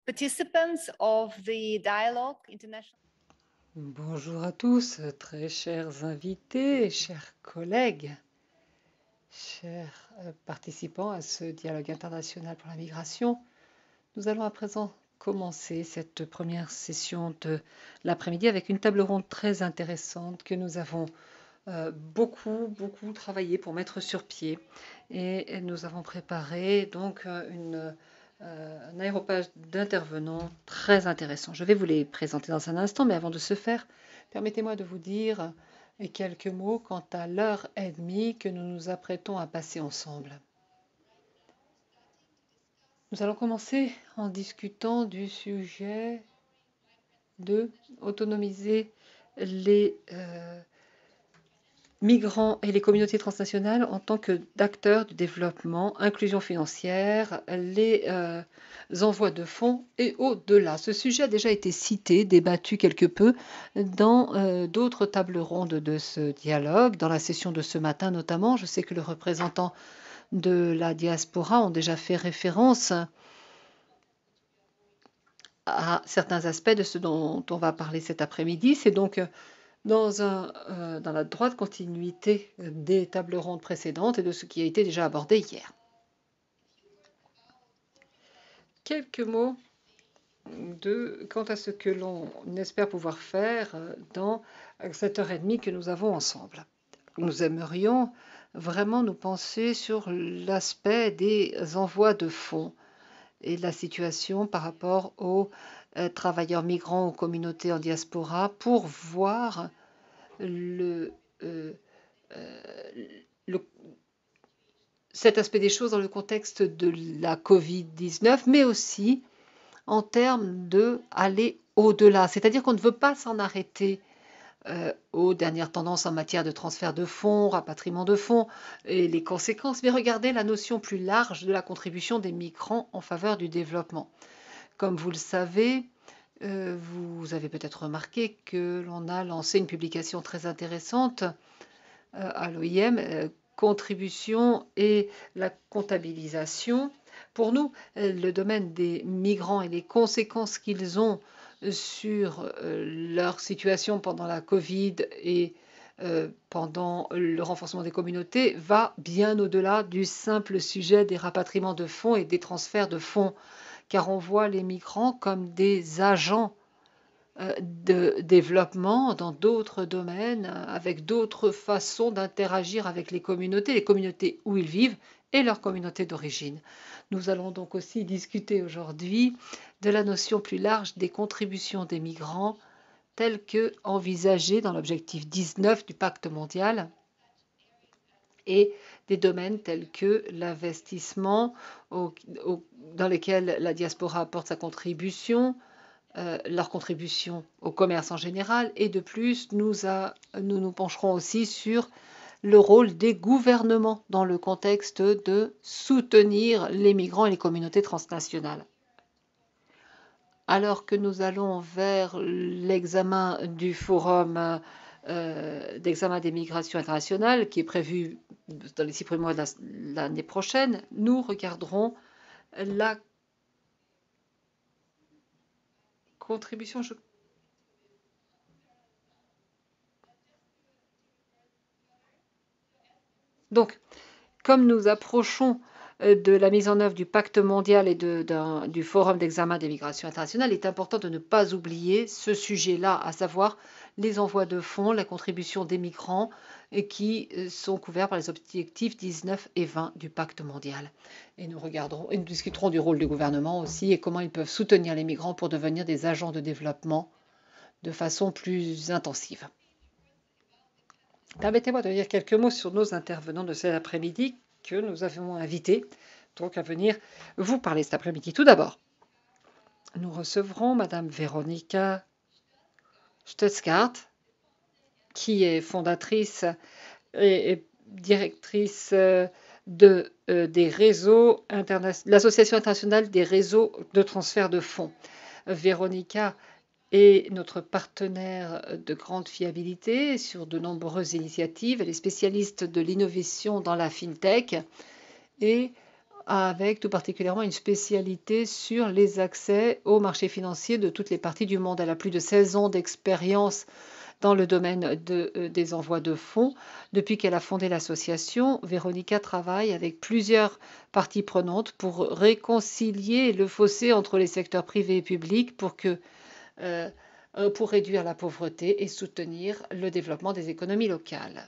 Participants of the dialogue international. Bonjour à tous, très chers invités, chers collègues, chers participants à ce dialogue international pour la migration. Nous allons à présent commencer cette première session de l'après-midi avec une table ronde très intéressante que nous avons beaucoup travaillé pour mettre sur pied. Et nous avons préparé donc un aéropage d'intervenants très intéressant. Je vais vous les présenter dans un instant, mais avant de ce faire, permettez-moi de vous dire quelques mots quant à l'heure et demie que nous nous apprêtons à passer ensemble. Nous allons commencer en discutant du sujet de autonomiser les migrants et les communautés transnationales en tant qu'acteurs du développement, inclusion financière, les envois de fonds et au-delà. Ce sujet a déjà été cité, débattu quelque peu dans d'autres tables rondes de ce dialogue, dans la session de ce matin notamment. Je sais que les représentants de la diaspora ont déjà fait référence à certains aspects de ce dont on va parler cet après-midi. C'est donc dans la droite continuité des tables rondes précédentes et de ce qui a été déjà abordé hier. Quelques mots quant à ce que l'on espère pouvoir faire dans cette heure et demie que nous avons ensemble. Nous aimerions vraiment nous pencher sur l'aspect des envois de fonds et de la situation par rapport aux travailleurs migrants, aux communautés en diaspora, pour voir cet aspect des choses dans le contexte de la Covid-19, mais aussi en termes d'aller au-delà. C'est-à-dire qu'on ne veut pas s'en arrêter aux dernières tendances en matière de transfert de fonds, rapatriement de fonds et les conséquences, mais regarder la notion plus large de la contribution des migrants en faveur du développement. Comme vous le savez, vous avez peut-être remarqué que l'on a lancé une publication très intéressante à l'OIM, contribution et la comptabilisation. Pour nous, le domaine des migrants et les conséquences qu'ils ont sur leur situation pendant la Covid et pendant le renforcement des communautés va bien au-delà du simple sujet des rapatriements de fonds et des transferts de fonds, car on voit les migrants comme des agents de développement dans d'autres domaines, avec d'autres façons d'interagir avec les communautés où ils vivent et leur communauté d'origine. Nous allons donc aussi discuter aujourd'hui de la notion plus large des contributions des migrants telles que envisagées dans l'objectif 19 du pacte mondial et des domaines tels que l'investissement dans lesquels la diaspora apporte sa contribution, leur contribution au commerce en général, et de plus, nous pencherons aussi sur le rôle des gouvernements dans le contexte de soutenir les migrants et les communautés transnationales. Alors que nous allons vers l'examen du forum d'examen des migrations internationales, qui est prévu dans les 6 premiers mois de l'année prochaine, nous regarderons la contribution. Donc, comme nous approchons de la mise en œuvre du pacte mondial et du forum d'examen des migrations internationales, il est important de ne pas oublier ce sujet-là, à savoir les envois de fonds, la contribution des migrants qui sont couverts par les objectifs 19 et 20 du pacte mondial. Et nous discuterons du rôle du gouvernement aussi et comment ils peuvent soutenir les migrants pour devenir des agents de développement de façon plus intensive. Permettez-moi de dire quelques mots sur nos intervenants de cet après-midi que nous avons invités donc à venir vous parler cet après-midi. Tout d'abord, nous recevrons Madame Veronika Stutzgart, qui est fondatrice et directrice de l'Association internationale des réseaux de transfert de fonds. Véronica est notre partenaire de grande fiabilité sur de nombreuses initiatives. Elle est spécialiste de l'innovation dans la FinTech et avec tout particulièrement une spécialité sur les accès aux marchés financiers de toutes les parties du monde. Elle a plus de 16 ans d'expérience dans le domaine des envois de fonds. Depuis qu'elle a fondé l'association, Véronica travaille avec plusieurs parties prenantes pour réconcilier le fossé entre les secteurs privés et publics pour réduire la pauvreté et soutenir le développement des économies locales.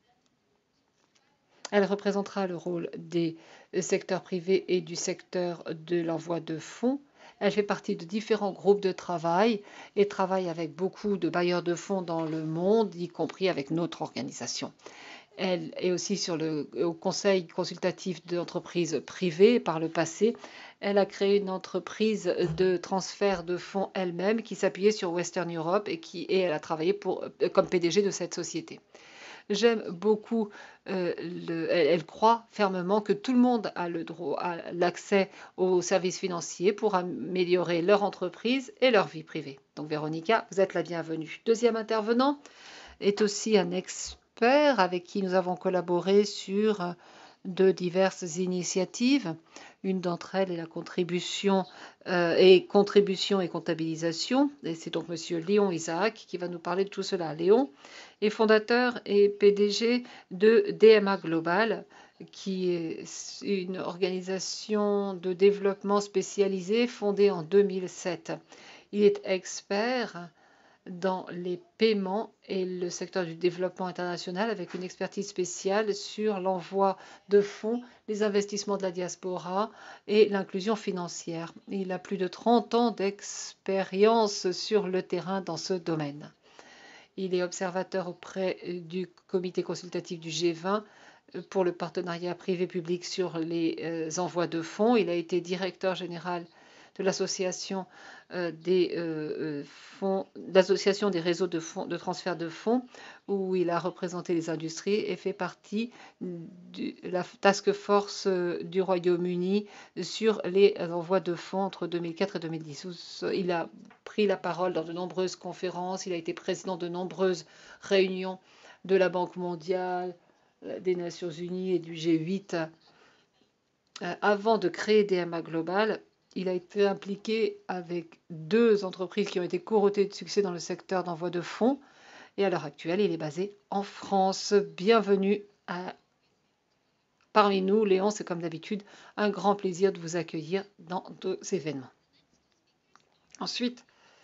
Elle représentera le rôle des secteurs privés et du secteur de l'envoi de fonds. Elle fait partie de différents groupes de travail et travaille avec beaucoup de bailleurs de fonds dans le monde, y compris avec notre organisation. Elle est aussi au conseil consultatif d'entreprises privées par le passé. Elle a créé une entreprise de transfert de fonds elle-même qui s'appuyait sur Western Europe et elle a travaillé comme PDG de cette société. J'aime beaucoup, elle croit fermement que tout le monde a le droit, a l'accès aux services financiers pour améliorer leur entreprise et leur vie privée. Donc Véronica, vous êtes la bienvenue. Deuxième intervenant est aussi un expert avec qui nous avons collaboré sur de diverses initiatives. Une d'entre elles est la contribution et comptabilisation. Et c'est donc Monsieur Léon Isaac qui va nous parler de tout cela. Léon est fondateur et PDG de DMA Global, qui est une organisation de développement spécialisée fondée en 2007. Il est expert dans les paiements et le secteur du développement international avec une expertise spéciale sur l'envoi de fonds, les investissements de la diaspora et l'inclusion financière. Il a plus de 30 ans d'expérience sur le terrain dans ce domaine. Il est observateur auprès du comité consultatif du G20 pour le partenariat privé-public sur les envois de fonds. Il a été directeur général de l'association des réseaux de transfert de fonds, où il a représenté les industries et fait partie de la task force du Royaume-Uni sur les envois de fonds entre 2004 et 2010. Il a pris la parole dans de nombreuses conférences, il a été président de nombreuses réunions de la Banque mondiale, des Nations Unies et du G8. Avant de créer DMA Global, il a été impliqué avec 2 entreprises qui ont été corotées de succès dans le secteur d'envoi de fonds. Et à l'heure actuelle, il est basé en France. Bienvenue parmi nous. Léon, c'est comme d'habitude un grand plaisir de vous accueillir dans nos événements. Ensuite,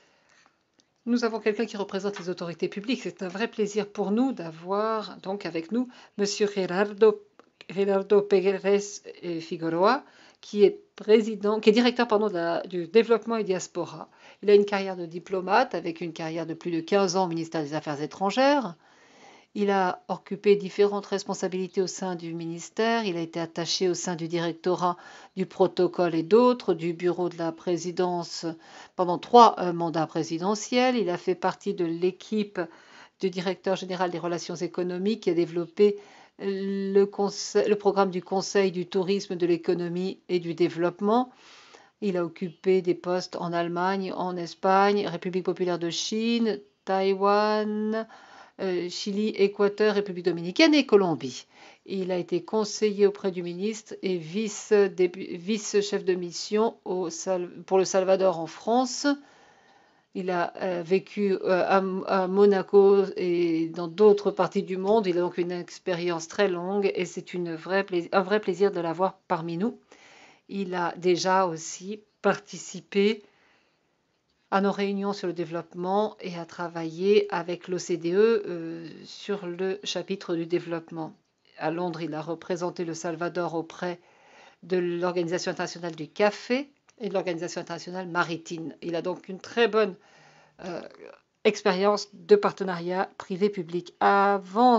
nous avons quelqu'un qui représente les autorités publiques. C'est un vrai plaisir pour nous d'avoir donc avec nous Monsieur Gerardo Pérez Figueroa, qui est directeur du développement et diaspora. Il a une carrière de diplomate avec une carrière de plus de 15 ans au ministère des Affaires étrangères. Il a occupé différentes responsabilités au sein du ministère. Il a été attaché au sein du directorat du protocole et d'autres, du bureau de la présidence pendant 3 mandats présidentiels. Il a fait partie de l'équipe du directeur général des relations économiques qui a développé le programme du Conseil du tourisme, de l'économie et du développement. Il a occupé des postes en Allemagne, en Espagne, République populaire de Chine, Taïwan, Chili, Équateur, République dominicaine et Colombie. Il a été conseiller auprès du ministre et vice-chef de mission pour le Salvador en France. Il a vécu à Monaco et dans d'autres parties du monde. Il a donc une expérience très longue et c'est un vrai plaisir de l'avoir parmi nous. Il a déjà aussi participé à nos réunions sur le développement et a travaillé avec l'OCDE sur le chapitre du développement. À Londres, il a représenté le Salvador auprès de l'Organisation internationale du café et de l'Organisation internationale maritime. Il a donc une très bonne expérience de partenariat privé-public. Avant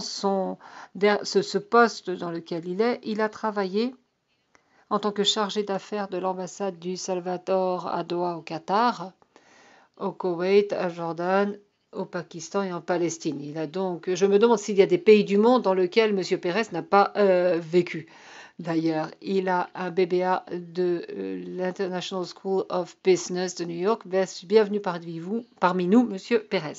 ce poste dans lequel il a travaillé en tant que chargé d'affaires de l'ambassade du Salvador à Doha au Qatar, au Koweït, à Jordan, au Pakistan et en Palestine. Je me demande s'il y a des pays du monde dans lesquels M. Pérez n'a pas vécu. D'ailleurs, il a un BBA de l'International School of Business de New York. Bienvenue parmi nous, Monsieur Pérez.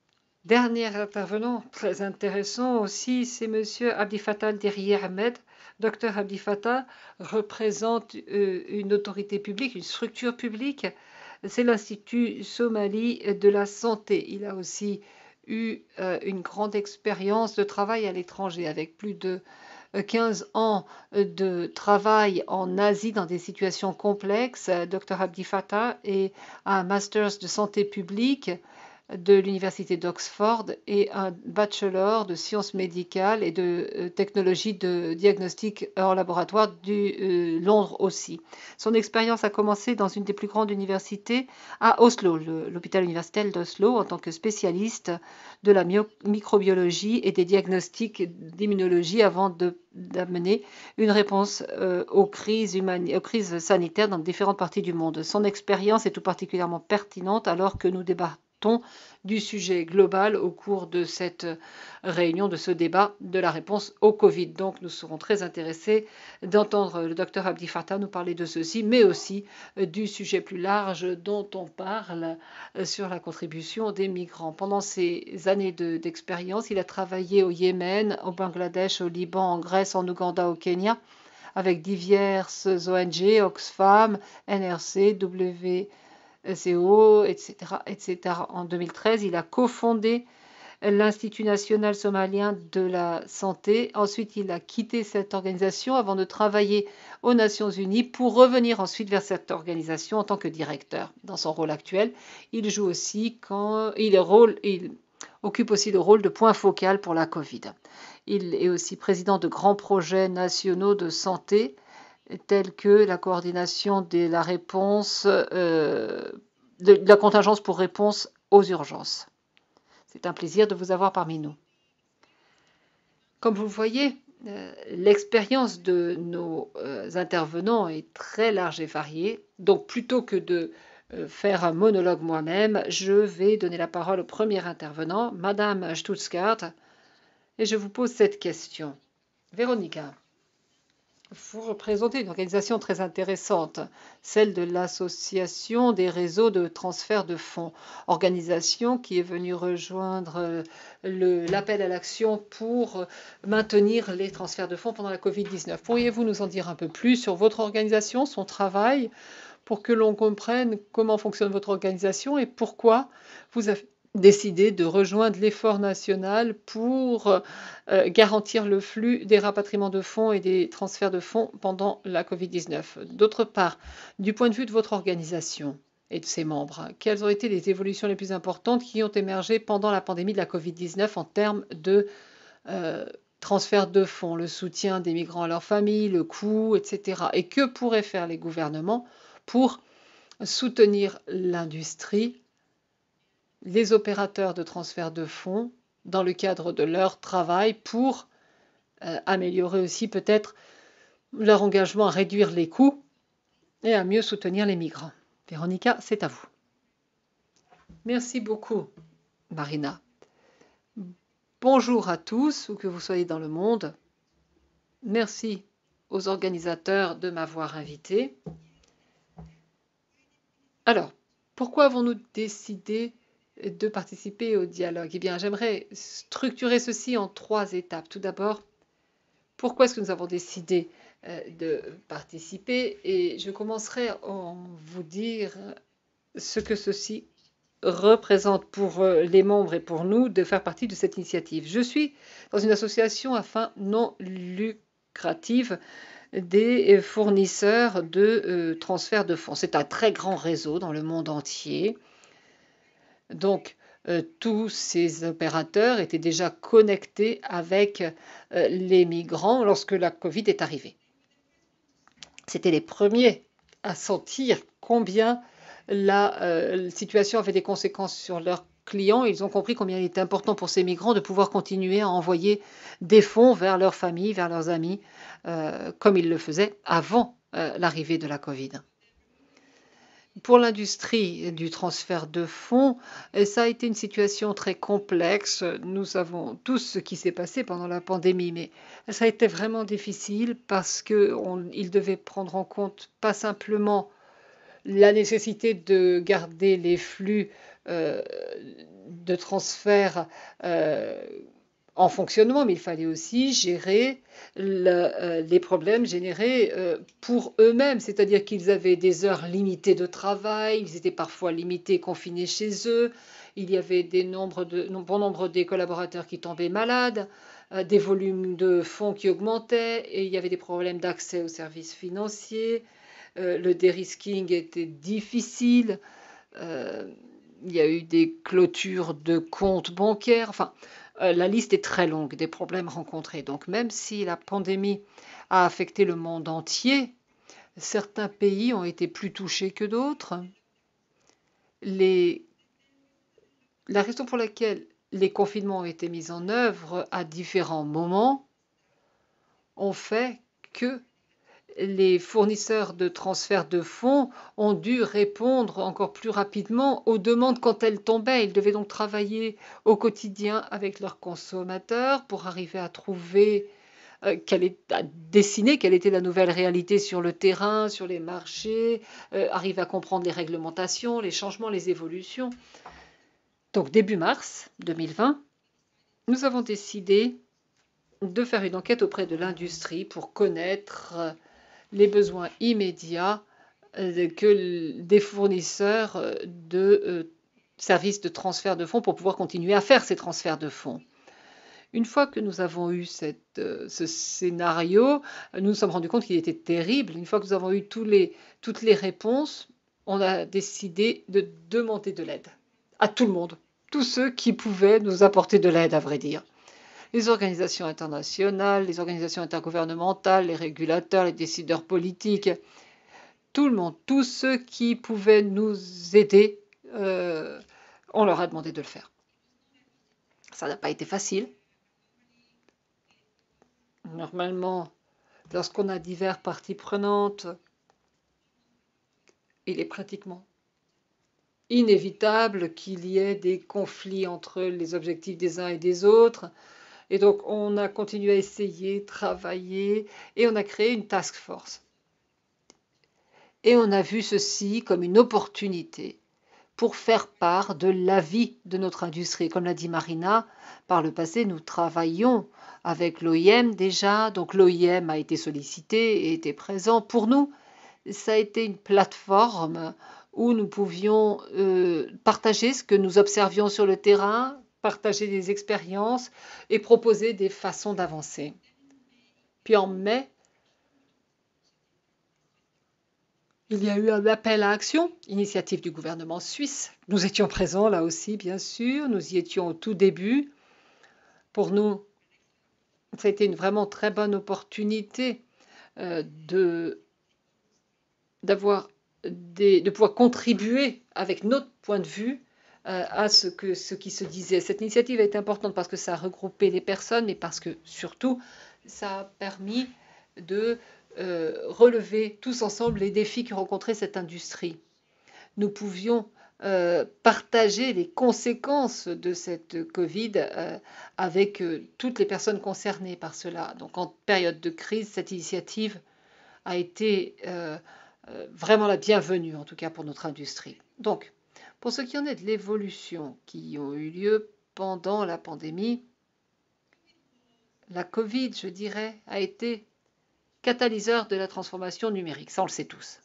Dernier intervenant, très intéressant aussi, c'est Monsieur Abdi Fattah Deri Ahmed, Dr Abdi Fattah représente une autorité publique, une structure publique. C'est l'Institut Somali de la santé. Il a aussi eu une grande expérience de travail à l'étranger avec plus de 15 ans de travail en Asie dans des situations complexes. Dr Abdi Fattah est un master de santé publique de l'université d'Oxford et un bachelor de sciences médicales et de technologie de diagnostic en laboratoire du Londres aussi. Son expérience a commencé dans une des plus grandes universités à Oslo, l'hôpital universitaire d'Oslo, en tant que spécialiste de la microbiologie et des diagnostics d'immunologie avant d'amener une réponse aux crises sanitaires dans différentes parties du monde. Son expérience est tout particulièrement pertinente alors que nous débattons du sujet global au cours de cette réunion, de ce débat de la réponse au Covid. Donc nous serons très intéressés d'entendre le docteur Abdi Fattah nous parler de ceci, mais aussi du sujet plus large dont on parle sur la contribution des migrants. Pendant ces années d'expérience, il a travaillé au Yémen, au Bangladesh, au Liban, en Grèce, en Ouganda, au Kenya, avec diverses ONG, Oxfam, NRC, WCO, etc. En 2013, il a cofondé l'Institut national somalien de la santé. Ensuite, il a quitté cette organisation avant de travailler aux Nations unies pour revenir ensuite vers cette organisation en tant que directeur. Dans son rôle actuel, il joue aussi il occupe aussi le rôle de point focal pour la Covid. Il est aussi président de grands projets nationaux de santé tels que la coordination de la réponse, de la contingence pour réponse aux urgences. C'est un plaisir de vous avoir parmi nous. Comme vous le voyez, l'expérience de nos intervenants est très large et variée. Donc plutôt que de faire un monologue moi-même, je vais donner la parole au premier intervenant, Madame Stutzgart, et je vous pose cette question. Véronica, vous représentez une organisation très intéressante, celle de l'Association des réseaux de transfert de fonds, organisation qui est venue rejoindre l'appel à l'action pour maintenir les transferts de fonds pendant la Covid-19. Pourriez-vous nous en dire un peu plus sur votre organisation, son travail, pour que l'on comprenne comment fonctionne votre organisation et pourquoi vous avez décidé de rejoindre l'effort national pour garantir le flux des rapatriements de fonds et des transferts de fonds pendant la Covid-19. D'autre part, du point de vue de votre organisation et de ses membres, quelles ont été les évolutions les plus importantes qui ont émergé pendant la pandémie de la Covid-19 en termes de transfert de fonds, le soutien des migrants à leurs familles, le coût, etc. Et que pourraient faire les gouvernements pour soutenir l'industrie, les opérateurs de transfert de fonds dans le cadre de leur travail pour améliorer aussi peut-être leur engagement à réduire les coûts et à mieux soutenir les migrants. Véronica, c'est à vous. Merci beaucoup, Marina. Bonjour à tous, où que vous soyez dans le monde. Merci aux organisateurs de m'avoir invité. Alors, pourquoi avons-nous décidé de participer au dialogue? Eh bien, j'aimerais structurer ceci en 3 étapes. Tout d'abord, pourquoi est-ce que nous avons décidé de participer? Et je commencerai en vous dire ce que ceci représente pour les membres et pour nous de faire partie de cette initiative. Je suis dans une association à fin non lucrative des fournisseurs de transfert de fonds. C'est un très grand réseau dans le monde entier. Donc, tous ces opérateurs étaient déjà connectés avec les migrants lorsque la Covid est arrivée. C'était les premiers à sentir combien la situation avait des conséquences sur leurs clients. Ils ont compris combien il était important pour ces migrants de pouvoir continuer à envoyer des fonds vers leurs familles, vers leurs amis, comme ils le faisaient avant l'arrivée de la Covid. Pour l'industrie du transfert de fonds, ça a été une situation très complexe. Nous savons tous ce qui s'est passé pendant la pandémie, mais ça a été vraiment difficile parce qu'ils devaient prendre en compte pas simplement la nécessité de garder les flux de transfert en fonctionnement, mais il fallait aussi gérer les problèmes générés pour eux-mêmes, c'est-à-dire qu'ils avaient des heures limitées de travail, ils étaient parfois limités, confinés chez eux, il y avait bon nombre des collaborateurs qui tombaient malades, des volumes de fonds qui augmentaient, et il y avait des problèmes d'accès aux services financiers, le dérisking était difficile, il y a eu des clôtures de comptes bancaires, enfin, la liste est très longue des problèmes rencontrés. Donc même si la pandémie a affecté le monde entier, certains pays ont été plus touchés que d'autres. La raison pour laquelle les confinements ont été mis en œuvre à différents moments ont fait que les fournisseurs de transfert de fonds ont dû répondre encore plus rapidement aux demandes quand elles tombaient. Ils devaient donc travailler au quotidien avec leurs consommateurs pour arriver à trouver, à dessiner quelle était la nouvelle réalité sur le terrain, sur les marchés, arriver à comprendre les réglementations, les changements, les évolutions. Donc début mars 2020, nous avons décidé de faire une enquête auprès de l'industrie pour connaître les besoins immédiats des fournisseurs de services de transfert de fonds pour pouvoir continuer à faire ces transferts de fonds. Une fois que nous avons eu ce scénario, nous nous sommes rendus compte qu'il était terrible. Une fois que nous avons eu toutes les réponses, on a décidé de demander de l'aide à tout le monde, tous ceux qui pouvaient nous apporter de l'aide, à vrai dire. Les organisations internationales, les organisations intergouvernementales, les régulateurs, les décideurs politiques, tout le monde, tous ceux qui pouvaient nous aider, on leur a demandé de le faire. Ça n'a pas été facile. Normalement, lorsqu'on a diverses parties prenantes, il est pratiquement inévitable qu'il y ait des conflits entre les objectifs des uns et des autres. Et donc, on a continué à essayer, travailler, et on a créé une task force. Et on a vu ceci comme une opportunité pour faire part de l'avis de notre industrie. Comme l'a dit Marina, par le passé, nous travaillions avec l'OIM déjà, donc l'OIM a été sollicité et était présent. Pour nous, ça a été une plateforme où nous pouvions partager ce que nous observions sur le terrain, partager des expériences et proposer des façons d'avancer. Puis en mai, il y a eu un appel à action, initiative du gouvernement suisse. Nous étions présents là aussi, bien sûr. Nous y étions au tout début. Pour nous, ça a été une vraiment très bonne opportunité de pouvoir contribuer avec notre point de vue à ce qui se disait. Cette initiative a été importante parce que ça a regroupé les personnes, mais parce que surtout, ça a permis de relever tous ensemble les défis que rencontrait cette industrie. Nous pouvions partager les conséquences de cette Covid avec toutes les personnes concernées par cela. Donc en période de crise, cette initiative a été vraiment la bienvenue, en tout cas pour notre industrie. Donc, pour ce qui en est de l'évolution qui ont eu lieu pendant la pandémie, la Covid, je dirais, a été catalyseur de la transformation numérique. Ça, on le sait tous.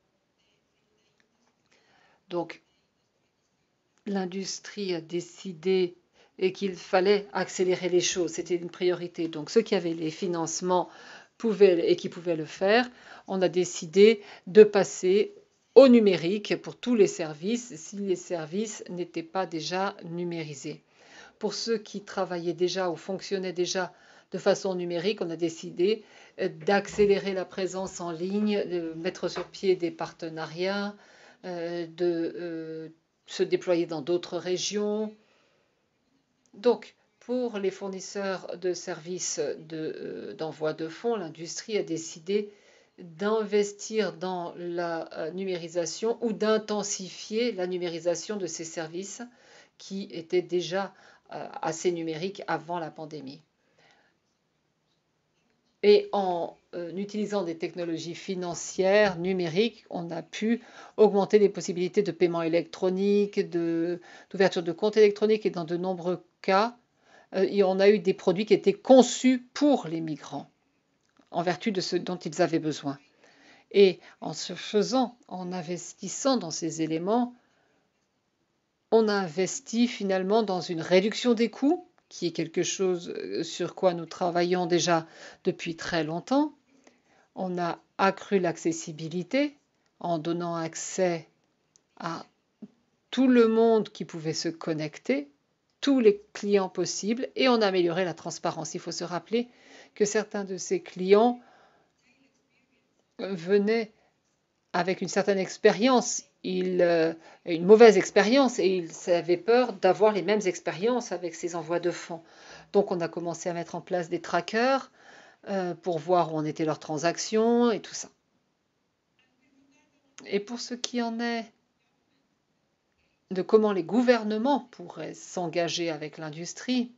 Donc, l'industrie a décidé qu'il fallait accélérer les choses. C'était une priorité. Donc, ceux qui avaient les financements qui pouvaient le faire, on a décidé de passer au numérique pour tous les services si les services n'étaient pas déjà numérisés. Pour ceux qui travaillaient déjà ou fonctionnaient déjà de façon numérique, on a décidé d'accélérer la présence en ligne, de mettre sur pied des partenariats, de se déployer dans d'autres régions. Donc, pour les fournisseurs de services d'envoi de fonds, l'industrie a décidé d'investir dans la numérisation ou d'intensifier la numérisation de ces services qui étaient déjà assez numériques avant la pandémie. Et en utilisant des technologies financières numériques, on a pu augmenter les possibilités de paiement électronique, d'ouverture de comptes électroniques et dans de nombreux cas, et on a eu des produits qui étaient conçus pour les migrants, en vertu de ce dont ils avaient besoin. Et en ce faisant, en investissant dans ces éléments, on a investi finalement dans une réduction des coûts, qui est quelque chose sur quoi nous travaillons déjà depuis très longtemps. On a accru l'accessibilité en donnant accès à tout le monde qui pouvait se connecter, tous les clients possibles, et on a amélioré la transparence. Il faut se rappeler que certains de ces clients venaient avec une certaine expérience, une mauvaise expérience, et ils avaient peur d'avoir les mêmes expériences avec ces envois de fonds. Donc on a commencé à mettre en place des trackers pour voir où en étaient leurs transactions et tout ça. Et pour ce qui en est de comment les gouvernements pourraient s'engager avec l'industrie,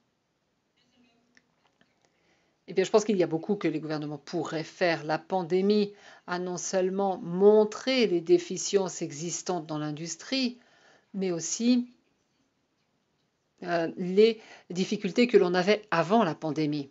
eh bien, je pense qu'il y a beaucoup que les gouvernements pourraient faire. La pandémie a non seulement montré les déficiences existantes dans l'industrie, mais aussi les difficultés que l'on avait avant la pandémie.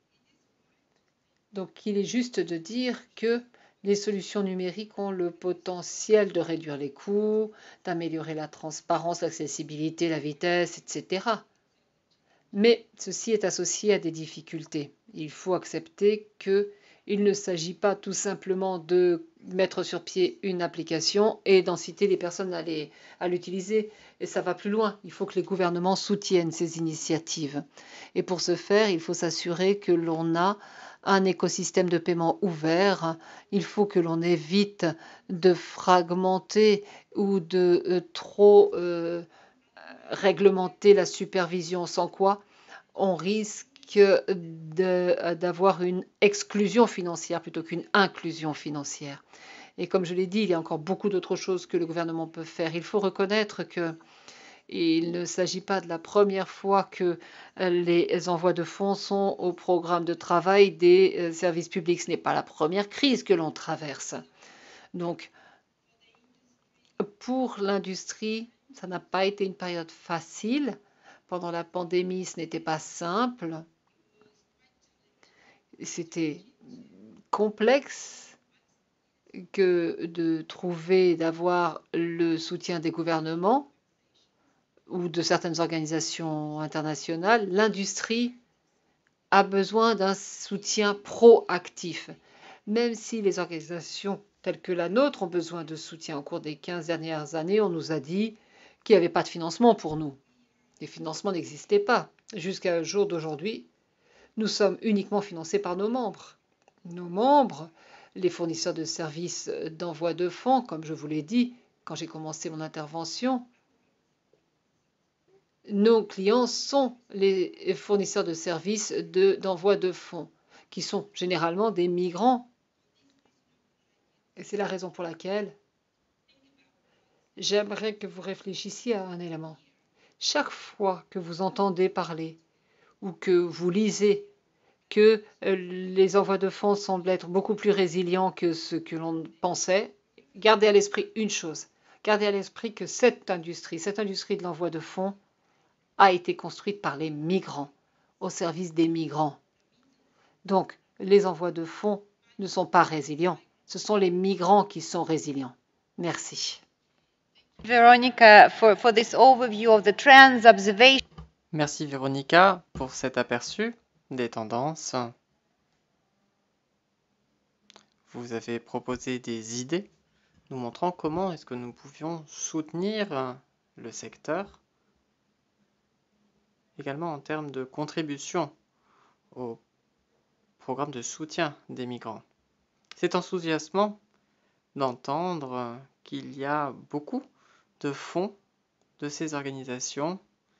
Donc, il est juste de dire que les solutions numériques ont le potentiel de réduire les coûts, d'améliorer la transparence, l'accessibilité, la vitesse, etc. Mais ceci est associé à des difficultés. Il faut accepter qu'il ne s'agit pas tout simplement de mettre sur pied une application et d'inciter les personnes à l'utiliser. Et ça va plus loin. Il faut que les gouvernements soutiennent ces initiatives. Et pour ce faire, il faut s'assurer que l'on a un écosystème de paiement ouvert. Il faut que l'on évite de fragmenter ou de trop réglementer la supervision, sans quoi on risque d'avoir une exclusion financière plutôt qu'une inclusion financière. Et comme je l'ai dit, il y a encore beaucoup d'autres choses que le gouvernement peut faire. Il faut reconnaître qu'il ne s'agit pas de la première fois que les envois de fonds sont au programme de travail des services publics. Ce n'est pas la première crise que l'on traverse. Donc, pour l'industrie, ça n'a pas été une période facile. Pendant la pandémie, ce n'était pas simple. C'était complexe que de trouver, d'avoir le soutien des gouvernements ou de certaines organisations internationales. L'industrie a besoin d'un soutien proactif. Même si les organisations telles que la nôtre ont besoin de soutien au cours des 15 dernières années, on nous a dit qu'il n'y avait pas de financement pour nous. Les financements n'existaient pas. Jusqu'à jour d'aujourd'hui, nous sommes uniquement financés par nos membres. Nos membres, les fournisseurs de services d'envoi de fonds, comme je vous l'ai dit quand j'ai commencé mon intervention, nos clients sont les fournisseurs de services d'envoi de fonds, qui sont généralement des migrants. Et c'est la raison pour laquelle j'aimerais que vous réfléchissiez à un élément. Chaque fois que vous entendez parler ou que vous lisez que les envois de fonds semblent être beaucoup plus résilients que ce que l'on pensait, gardez à l'esprit une chose. Gardez à l'esprit que cette industrie de l'envoi de fonds, a été construite par les migrants, au service des migrants. Donc, les envois de fonds ne sont pas résilients. Ce sont les migrants qui sont résilients. Merci. Veronica, for this overview of the trends, observations. Merci Véronica pour cet aperçu des tendances. Vous avez proposé des idées nous montrant comment est-ce que nous pouvions soutenir le secteur, également en termes de contribution au programme de soutien des migrants. C'est enthousiasmant d'entendre qu'il y a beaucoup de fonds de ces organisations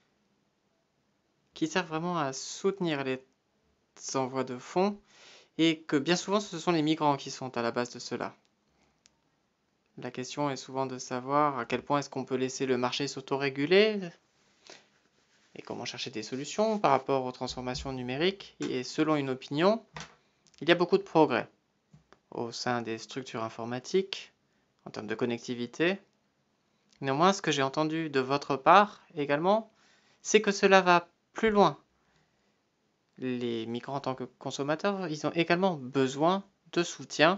qui servent vraiment à soutenir les envois de fonds et que bien souvent ce sont les migrants qui sont à la base de cela. La question est souvent de savoir à quel point est-ce qu'on peut laisser le marché s'autoréguler et comment chercher des solutions par rapport aux transformations numériques. Et selon une opinion, il y a beaucoup de progrès au sein des structures informatiques en termes de connectivité. Néanmoins, ce que j'ai entendu de votre part également, c'est que cela va plus loin les migrants en tant que consommateurs, ils ont également besoin de soutien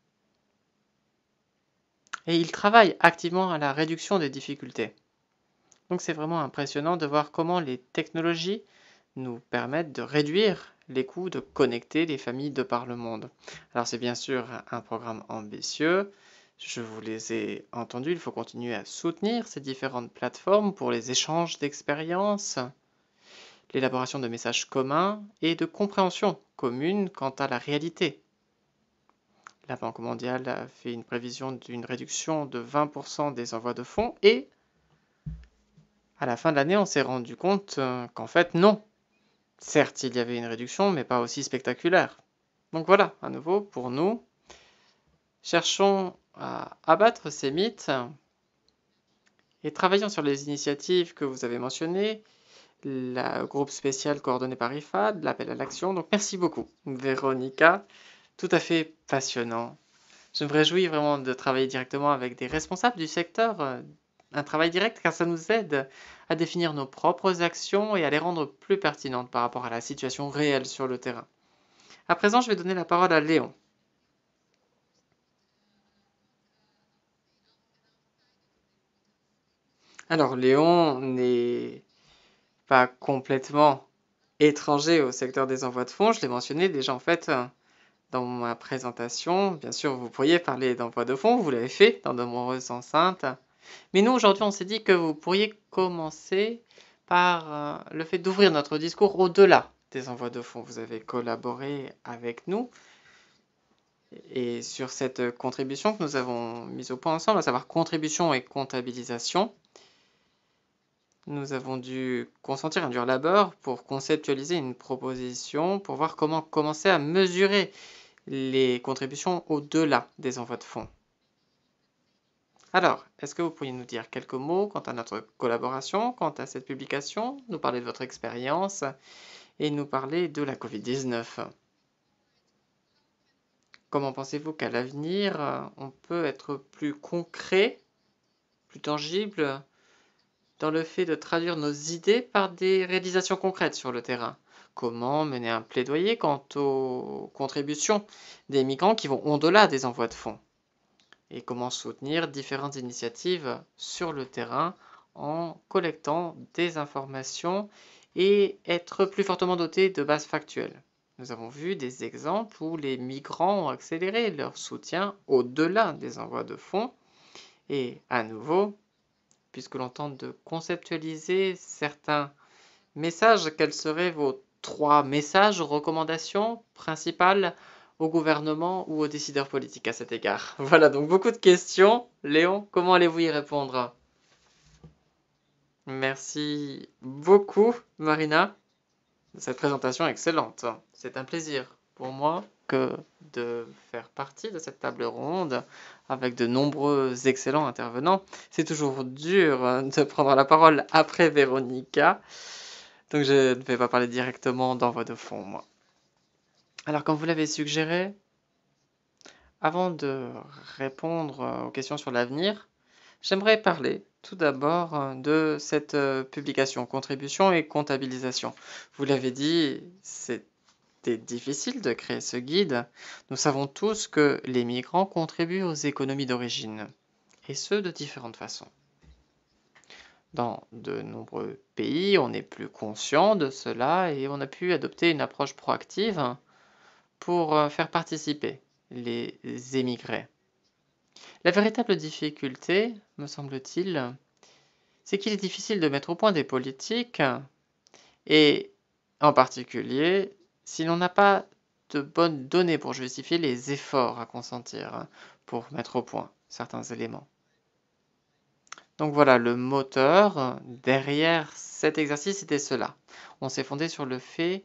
et ils travaillent activement à la réduction des difficultés. Donc c'est vraiment impressionnant de voir comment les technologies nous permettent de réduire les coûts de connecter les familles de par le monde. Alors c'est bien sûr un programme ambitieux, je vous les ai entendus, il faut continuer à soutenir ces différentes plateformes pour les échanges d'expériences, l'élaboration de messages communs et de compréhension commune quant à la réalité. La Banque mondiale a fait une prévision d'une réduction de 20% des envois de fonds et à la fin de l'année, on s'est rendu compte qu'en fait, non. Certes, il y avait une réduction, mais pas aussi spectaculaire. Donc voilà, à nouveau, pour nous, cherchons à abattre ces mythes et travaillons sur les initiatives que vous avez mentionnées, le groupe spécial coordonné par IFAD, l'appel à l'action. Donc merci beaucoup, Véronica. Tout à fait passionnant. Je me réjouis vraiment de travailler directement avec des responsables du secteur, un travail direct car ça nous aide à définir nos propres actions et à les rendre plus pertinentes par rapport à la situation réelle sur le terrain. À présent, je vais donner la parole à Léon. Alors, Léon n'est pas complètement étranger au secteur des envois de fonds. Je l'ai mentionné déjà en fait dans ma présentation. Bien sûr, vous pourriez parler d'envoi de fonds, vous l'avez fait dans de nombreuses enceintes. Mais nous, aujourd'hui, on s'est dit que vous pourriez commencer par le fait d'ouvrir notre discours au-delà des envois de fonds. Vous avez collaboré avec nous et sur cette contribution que nous avons mise au point ensemble, à savoir contribution et comptabilisation. Nous avons dû consentir un dur labeur pour conceptualiser une proposition, pour voir comment commencer à mesurer les contributions au-delà des envois de fonds. Alors, est-ce que vous pourriez nous dire quelques mots quant à notre collaboration, quant à cette publication, nous parler de votre expérience et nous parler de la Covid-19 ? Comment pensez-vous qu'à l'avenir, on peut être plus concret, plus tangible dans le fait de traduire nos idées par des réalisations concrètes sur le terrain? Comment mener un plaidoyer quant aux contributions des migrants qui vont au-delà des envois de fonds? Et comment soutenir différentes initiatives sur le terrain en collectant des informations et être plus fortement doté de bases factuelles. Nous avons vu des exemples où les migrants ont accéléré leur soutien au-delà des envois de fonds. Et à nouveau, puisque l'on tente de conceptualiser certains messages, quels seraient vos 3 messages ou recommandations principales au gouvernement ou aux décideurs politiques à cet égard? Voilà, donc beaucoup de questions. Léon, comment allez-vous y répondre? Merci beaucoup, Marina, de cette présentation excellente. C'est un plaisir pour moi que de faire partie de cette table ronde avec de nombreux excellents intervenants. C'est toujours dur de prendre la parole après Véronica, donc je ne vais pas parler directement d'envoi de fonds, moi. Alors, comme vous l'avez suggéré, avant de répondre aux questions sur l'avenir, j'aimerais parler tout d'abord de cette publication Contribution et comptabilisation. Vous l'avez dit, c'était difficile de créer ce guide. Nous savons tous que les migrants contribuent aux économies d'origine, et ce de différentes façons. Dans de nombreux pays, on est plus conscient de cela et on a pu adopter une approche proactive pour faire participer les émigrés. La véritable difficulté, me semble-t-il, c'est qu'il est difficile de mettre au point des politiques, et en particulier si l'on n'a pas de bonnes données pour justifier les efforts à consentir pour mettre au point certains éléments. Donc voilà, le moteur derrière cet exercice était cela. On s'est fondé sur le fait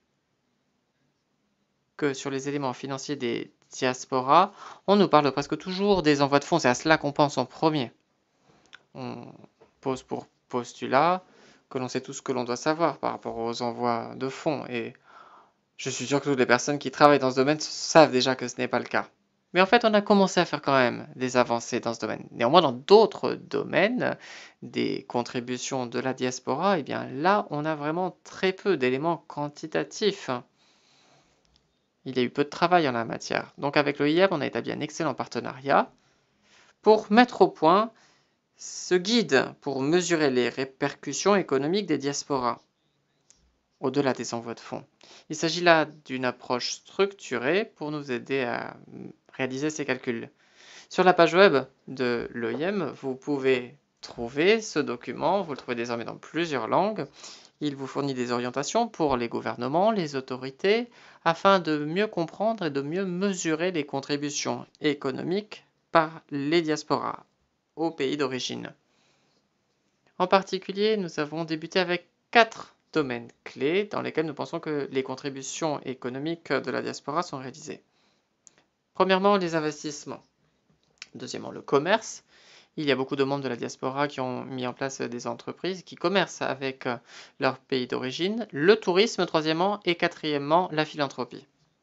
que sur les éléments financiers des diasporas, on nous parle presque toujours des envois de fonds, c'est à cela qu'on pense en premier. On pose pour postulat que l'on sait tout ce que l'on doit savoir par rapport aux envois de fonds, et je suis sûr que toutes les personnes qui travaillent dans ce domaine savent déjà que ce n'est pas le cas. Mais en fait, on a commencé à faire quand même des avancées dans ce domaine. Néanmoins, dans d'autres domaines, des contributions de la diaspora, eh bien là, on a vraiment très peu d'éléments quantitatifs. Il y a eu peu de travail en la matière. Donc avec l'OIM, on a établi un excellent partenariat pour mettre au point ce guide pour mesurer les répercussions économiques des diasporas, au-delà des envois de fonds. Il s'agit là d'une approche structurée pour nous aider à réaliser ces calculs. Sur la page web de l'OIM, vous pouvez trouver ce document, vous le trouvez désormais dans plusieurs langues. Il vous fournit des orientations pour les gouvernements, les autorités, afin de mieux comprendre et de mieux mesurer les contributions économiques par les diasporas au pays d'origine. En particulier, nous avons débuté avec 4 domaines clés dans lesquels nous pensons que les contributions économiques de la diaspora sont réalisées. Premièrement, les investissements. Deuxièmement, le commerce. Il y a beaucoup de membres de la diaspora qui ont mis en place des entreprises qui commercent avec leur pays d'origine. Le tourisme, troisièmement, et quatrièmement, la philanthropie.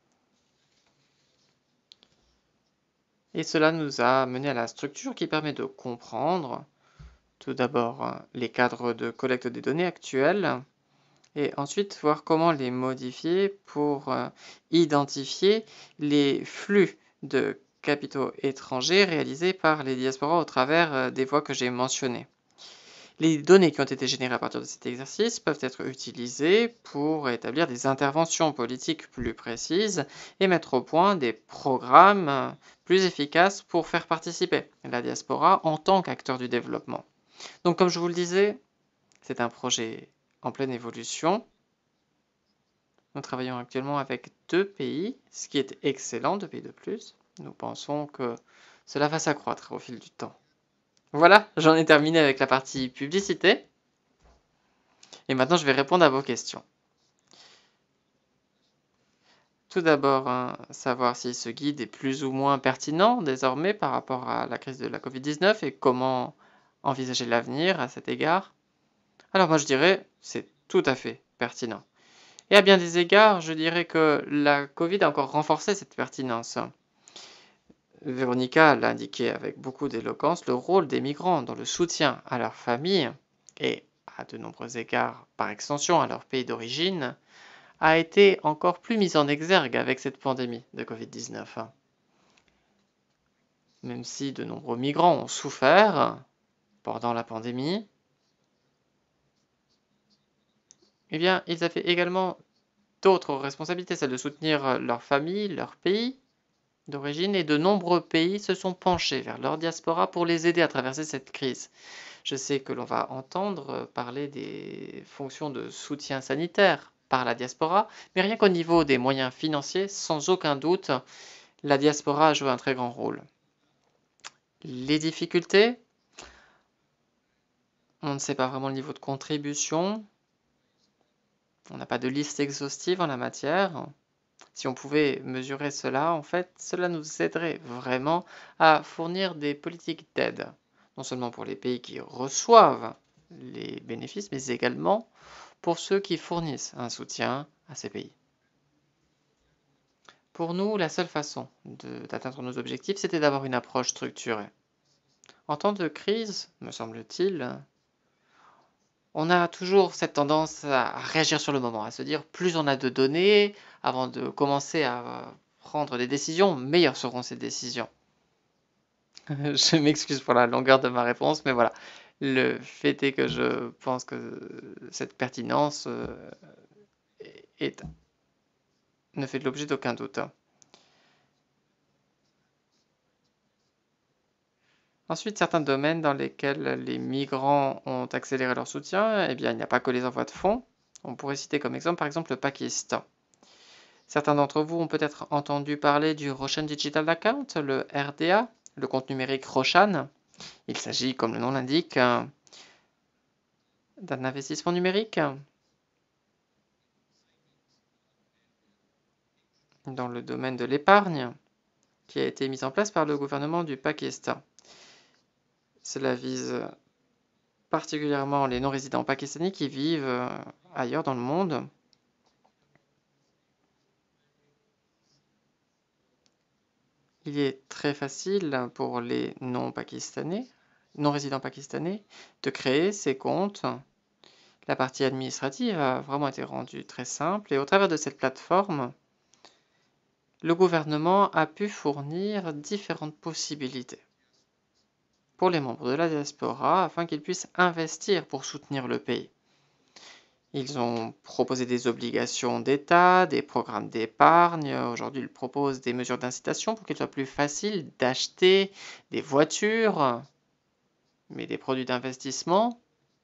Et cela nous a mené à la structure qui permet de comprendre tout d'abord les cadres de collecte des données actuels et ensuite voir comment les modifier pour identifier les flux de capitaux étrangers réalisés par les diasporas au travers des voies que j'ai mentionnées. Les données qui ont été générées à partir de cet exercice peuvent être utilisées pour établir des interventions politiques plus précises et mettre au point des programmes plus efficaces pour faire participer la diaspora en tant qu'acteur du développement. Donc comme je vous le disais, c'est un projet en pleine évolution. Nous travaillons actuellement avec 2 pays, ce qui est excellent, 2 pays de plus. Nous pensons que cela va s'accroître au fil du temps. Voilà, j'en ai terminé avec la partie publicité. Et maintenant, je vais répondre à vos questions. Tout d'abord, savoir si ce guide est plus ou moins pertinent désormais par rapport à la crise de la Covid-19 et comment envisager l'avenir à cet égard. Alors moi, je dirais c'est tout à fait pertinent. Et à bien des égards, je dirais que la Covid a encore renforcé cette pertinence. Véronica l'a indiqué avec beaucoup d'éloquence, le rôle des migrants dans le soutien à leur famille et à de nombreux égards, par extension, à leur pays d'origine, a été encore plus mis en exergue avec cette pandémie de Covid-19. Même si de nombreux migrants ont souffert pendant la pandémie, eh bien, ils avaient également d'autres responsabilités, celle de soutenir leur famille, leur pays d'origine, et de nombreux pays se sont penchés vers leur diaspora pour les aider à traverser cette crise. Je sais que l'on va entendre parler des fonctions de soutien sanitaire par la diaspora, mais rien qu'au niveau des moyens financiers, sans aucun doute, la diaspora a joué un très grand rôle. Les difficultés, on ne sait pas vraiment le niveau de contribution, on n'a pas de liste exhaustive en la matière. Si on pouvait mesurer cela, en fait, cela nous aiderait vraiment à fournir des politiques d'aide, non seulement pour les pays qui reçoivent les bénéfices, mais également pour ceux qui fournissent un soutien à ces pays. Pour nous, la seule façon d'atteindre nos objectifs, c'était d'avoir une approche structurée. En temps de crise, me semble-t-il, on a toujours cette tendance à réagir sur le moment, à se dire plus on a de données avant de commencer à prendre des décisions, meilleures seront ces décisions. Je m'excuse pour la longueur de ma réponse, mais voilà. Le fait est que je pense que cette pertinence ne fait l'objet d'aucun doute. Ensuite, certains domaines dans lesquels les migrants ont accéléré leur soutien, eh bien, il n'y a pas que les envois de fonds. On pourrait citer comme exemple, par exemple, le Pakistan. Certains d'entre vous ont peut-être entendu parler du Roshan Digital Account, le RDA, le compte numérique Roshan. Il s'agit, comme le nom l'indique, d'un investissement numérique dans le domaine de l'épargne qui a été mis en place par le gouvernement du Pakistan. Cela vise particulièrement les non-résidents pakistanais qui vivent ailleurs dans le monde. Il est très facile pour les non-résidents pakistanais, de créer ces comptes. La partie administrative a vraiment été rendue très simple et au travers de cette plateforme, le gouvernement a pu fournir différentes possibilités pour les membres de la diaspora afin qu'ils puissent investir pour soutenir le pays. Ils ont proposé des obligations d'État, des programmes d'épargne. Aujourd'hui, ils proposent des mesures d'incitation pour qu'il soit plus facile d'acheter des voitures, mais des produits d'investissement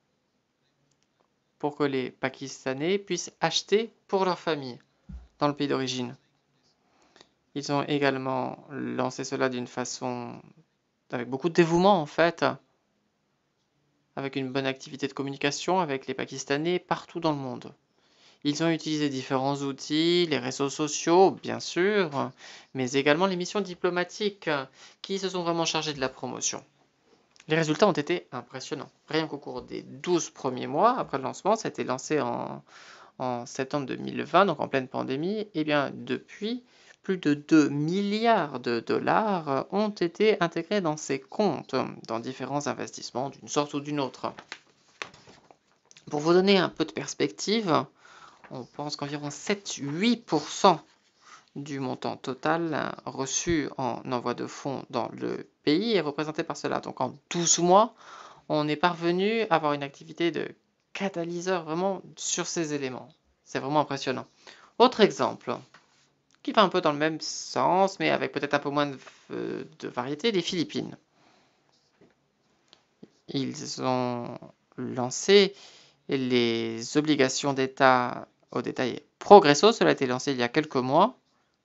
pour que les Pakistanais puissent acheter pour leur famille dans le pays d'origine. Ils ont également lancé cela d'une façon avec beaucoup de dévouement en fait, avec une bonne activité de communication avec les Pakistanais partout dans le monde. Ils ont utilisé différents outils, les réseaux sociaux, bien sûr, mais également les missions diplomatiques qui se sont vraiment chargées de la promotion. Les résultats ont été impressionnants. Rien qu'au cours des 12 premiers mois après le lancement, ça a été lancé en septembre 2020, donc en pleine pandémie, et bien depuis, plus de 2 milliards de dollars ont été intégrés dans ces comptes, dans différents investissements d'une sorte ou d'une autre. Pour vous donner un peu de perspective, on pense qu'environ 7-8% du montant total reçu en envoi de fonds dans le pays est représenté par cela. Donc en 12 mois, on est parvenu à avoir une activité de catalyseur vraiment sur ces éléments. C'est vraiment impressionnant. Autre exemple, qui va un peu dans le même sens, mais avec peut-être un peu moins de variété, les Philippines. Ils ont lancé les obligations d'État au détail Progresso, cela a été lancé il y a quelques mois.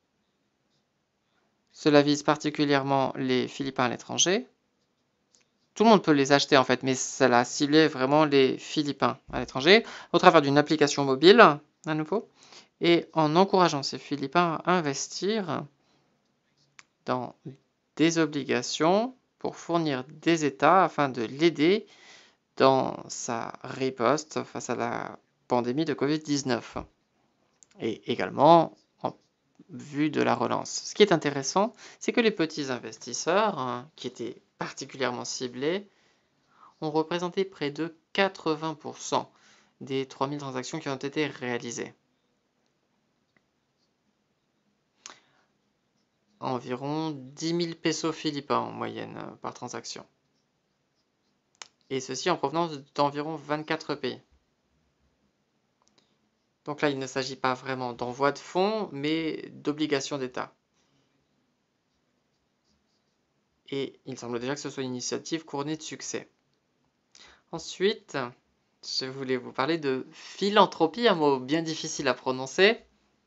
Cela vise particulièrement les Philippins à l'étranger. Tout le monde peut les acheter en fait, mais cela a ciblé vraiment les Philippins à l'étranger au travers d'une application mobile, à nouveau, et en encourageant ces Philippins à investir dans des obligations pour fournir des États afin de l'aider dans sa riposte face à la pandémie de Covid-19 et également en vue de la relance. Ce qui est intéressant, c'est que les petits investisseurs, qui étaient particulièrement ciblés, ont représenté près de 80% des 3000 transactions qui ont été réalisées. Environ 10 000 pesos philippins en moyenne par transaction. Et ceci en provenance d'environ 24 pays. Donc là, il ne s'agit pas vraiment d'envoi de fonds, mais d'obligation d'État. Et il semble déjà que ce soit une initiative couronnée de succès. Ensuite, je voulais vous parler de philanthropie, un mot bien difficile à prononcer.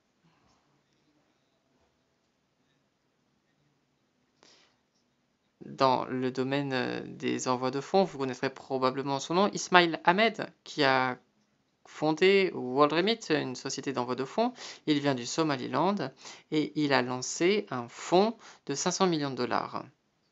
Dans le domaine des envois de fonds, vous connaîtrez probablement son nom, Ismail Ahmed, qui a fondé WorldRemit, une société d'envoi de fonds. Il vient du Somaliland et il a lancé un fonds de 500 millions de dollars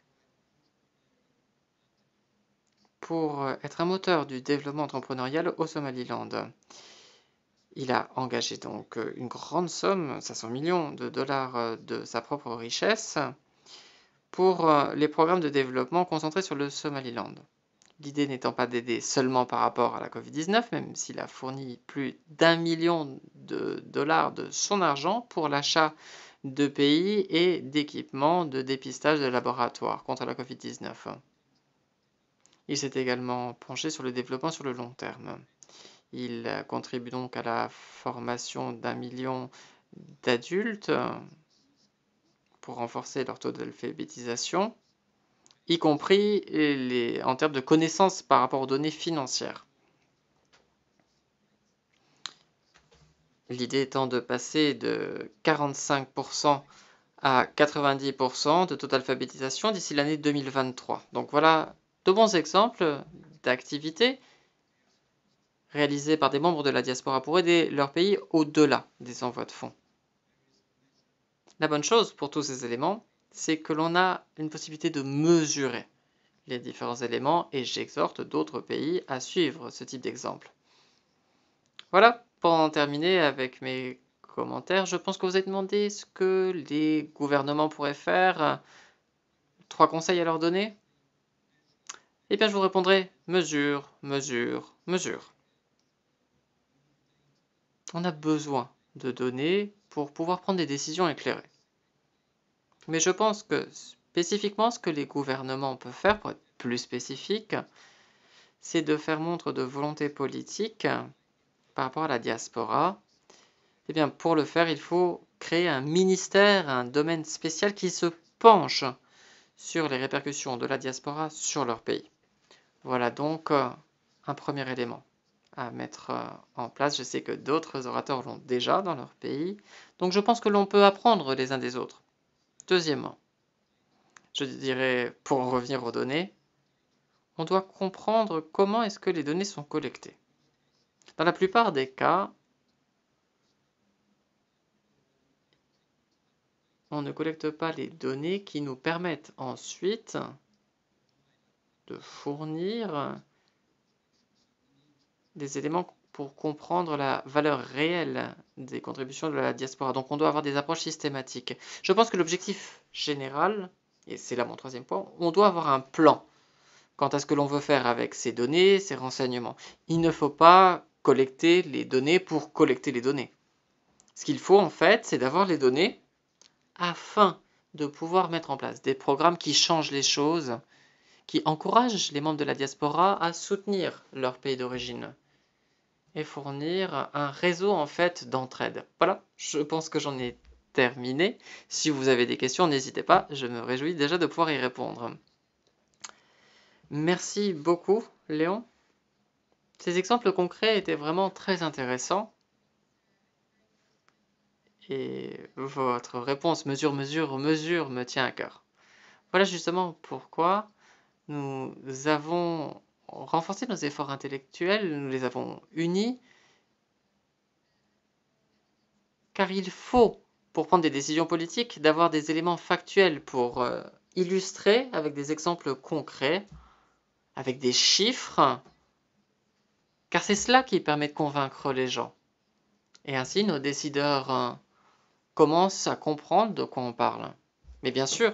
pour être un moteur du développement entrepreneurial au Somaliland. Il a engagé donc une grande somme, 500 millions de dollars de sa propre richesse, pour les programmes de développement concentrés sur le Somaliland. L'idée n'étant pas d'aider seulement par rapport à la Covid-19, même s'il a fourni plus d'1 million de dollars de son argent pour l'achat de pays et d'équipements de dépistage de laboratoire contre la Covid-19. Il s'est également penché sur le développement sur le long terme. Il contribue donc à la formation d'1 million d'adultes pour renforcer leur taux d'alphabétisation, y compris en termes de connaissances par rapport aux données financières. L'idée étant de passer de 45% à 90% de taux d'alphabétisation d'ici l'année 2023. Donc voilà de bons exemples d'activités réalisées par des membres de la diaspora pour aider leur pays au-delà des envois de fonds. La bonne chose pour tous ces éléments, c'est que l'on a une possibilité de mesurer les différents éléments et j'exhorte d'autres pays à suivre ce type d'exemple. Voilà, pour en terminer avec mes commentaires. Je pense que vous avez demandé ce que les gouvernements pourraient faire. 3 conseils à leur donner? Eh bien, je vous répondrai mesure, mesure, mesure. On a besoin de données pour pouvoir prendre des décisions éclairées. Mais je pense que spécifiquement, ce que les gouvernements peuvent faire, pour être plus spécifique, c'est de faire montre de volonté politique par rapport à la diaspora. Eh bien, pour le faire, il faut créer un ministère, un domaine spécial qui se penche sur les répercussions de la diaspora sur leur pays. Voilà donc un premier élément à mettre en place. Je sais que d'autres orateurs l'ont déjà dans leur pays, donc je pense que l'on peut apprendre les uns des autres. Deuxièmement, je dirais, pour en revenir aux données, on doit comprendre comment est-ce que les données sont collectées. Dans la plupart des cas, on ne collecte pas les données qui nous permettent ensuite de fournir des éléments pour comprendre la valeur réelle des contributions de la diaspora. Donc on doit avoir des approches systématiques. Je pense que l'objectif général, et c'est là mon troisième point, on doit avoir un plan quant à ce que l'on veut faire avec ces données, ces renseignements. Il ne faut pas collecter les données pour collecter les données. Ce qu'il faut en fait, c'est d'avoir les données afin de pouvoir mettre en place des programmes qui changent les choses, qui encouragent les membres de la diaspora à soutenir leur pays d'origine et fournir un réseau en fait d'entraide. Voilà, je pense que j'en ai terminé. Si vous avez des questions, n'hésitez pas, je me réjouis déjà de pouvoir y répondre. Merci beaucoup, Léon. Ces exemples concrets étaient vraiment très intéressants. Et votre réponse mesure, mesure, mesure me tient à cœur. Voilà justement pourquoi nous avons renforcé nos efforts intellectuels, nous les avons unis, car il faut, pour prendre des décisions politiques, d'avoir des éléments factuels pour illustrer avec des exemples concrets, avec des chiffres, car c'est cela qui permet de convaincre les gens. Et ainsi, nos décideurs commencent à comprendre de quoi on parle. Mais bien sûr,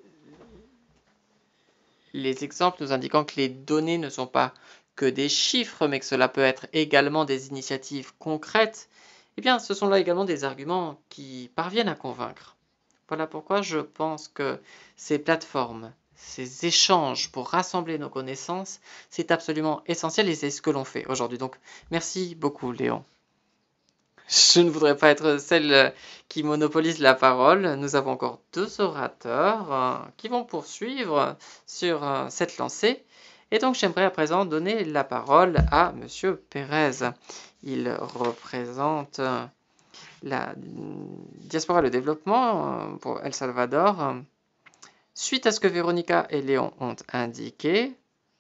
les exemples nous indiquant que les données ne sont pas que des chiffres, mais que cela peut être également des initiatives concrètes, eh bien, ce sont là également des arguments qui parviennent à convaincre. Voilà pourquoi je pense que ces plateformes, ces échanges pour rassembler nos connaissances, c'est absolument essentiel et c'est ce que l'on fait aujourd'hui. Donc, merci beaucoup, Léon. Je ne voudrais pas être celle qui monopolise la parole. Nous avons encore 2 orateurs qui vont poursuivre sur cette lancée. Et donc j'aimerais à présent donner la parole à Monsieur Pérez. Il représente la diaspora et le développement pour El Salvador. Suite à ce que Véronica et Léon ont indiqué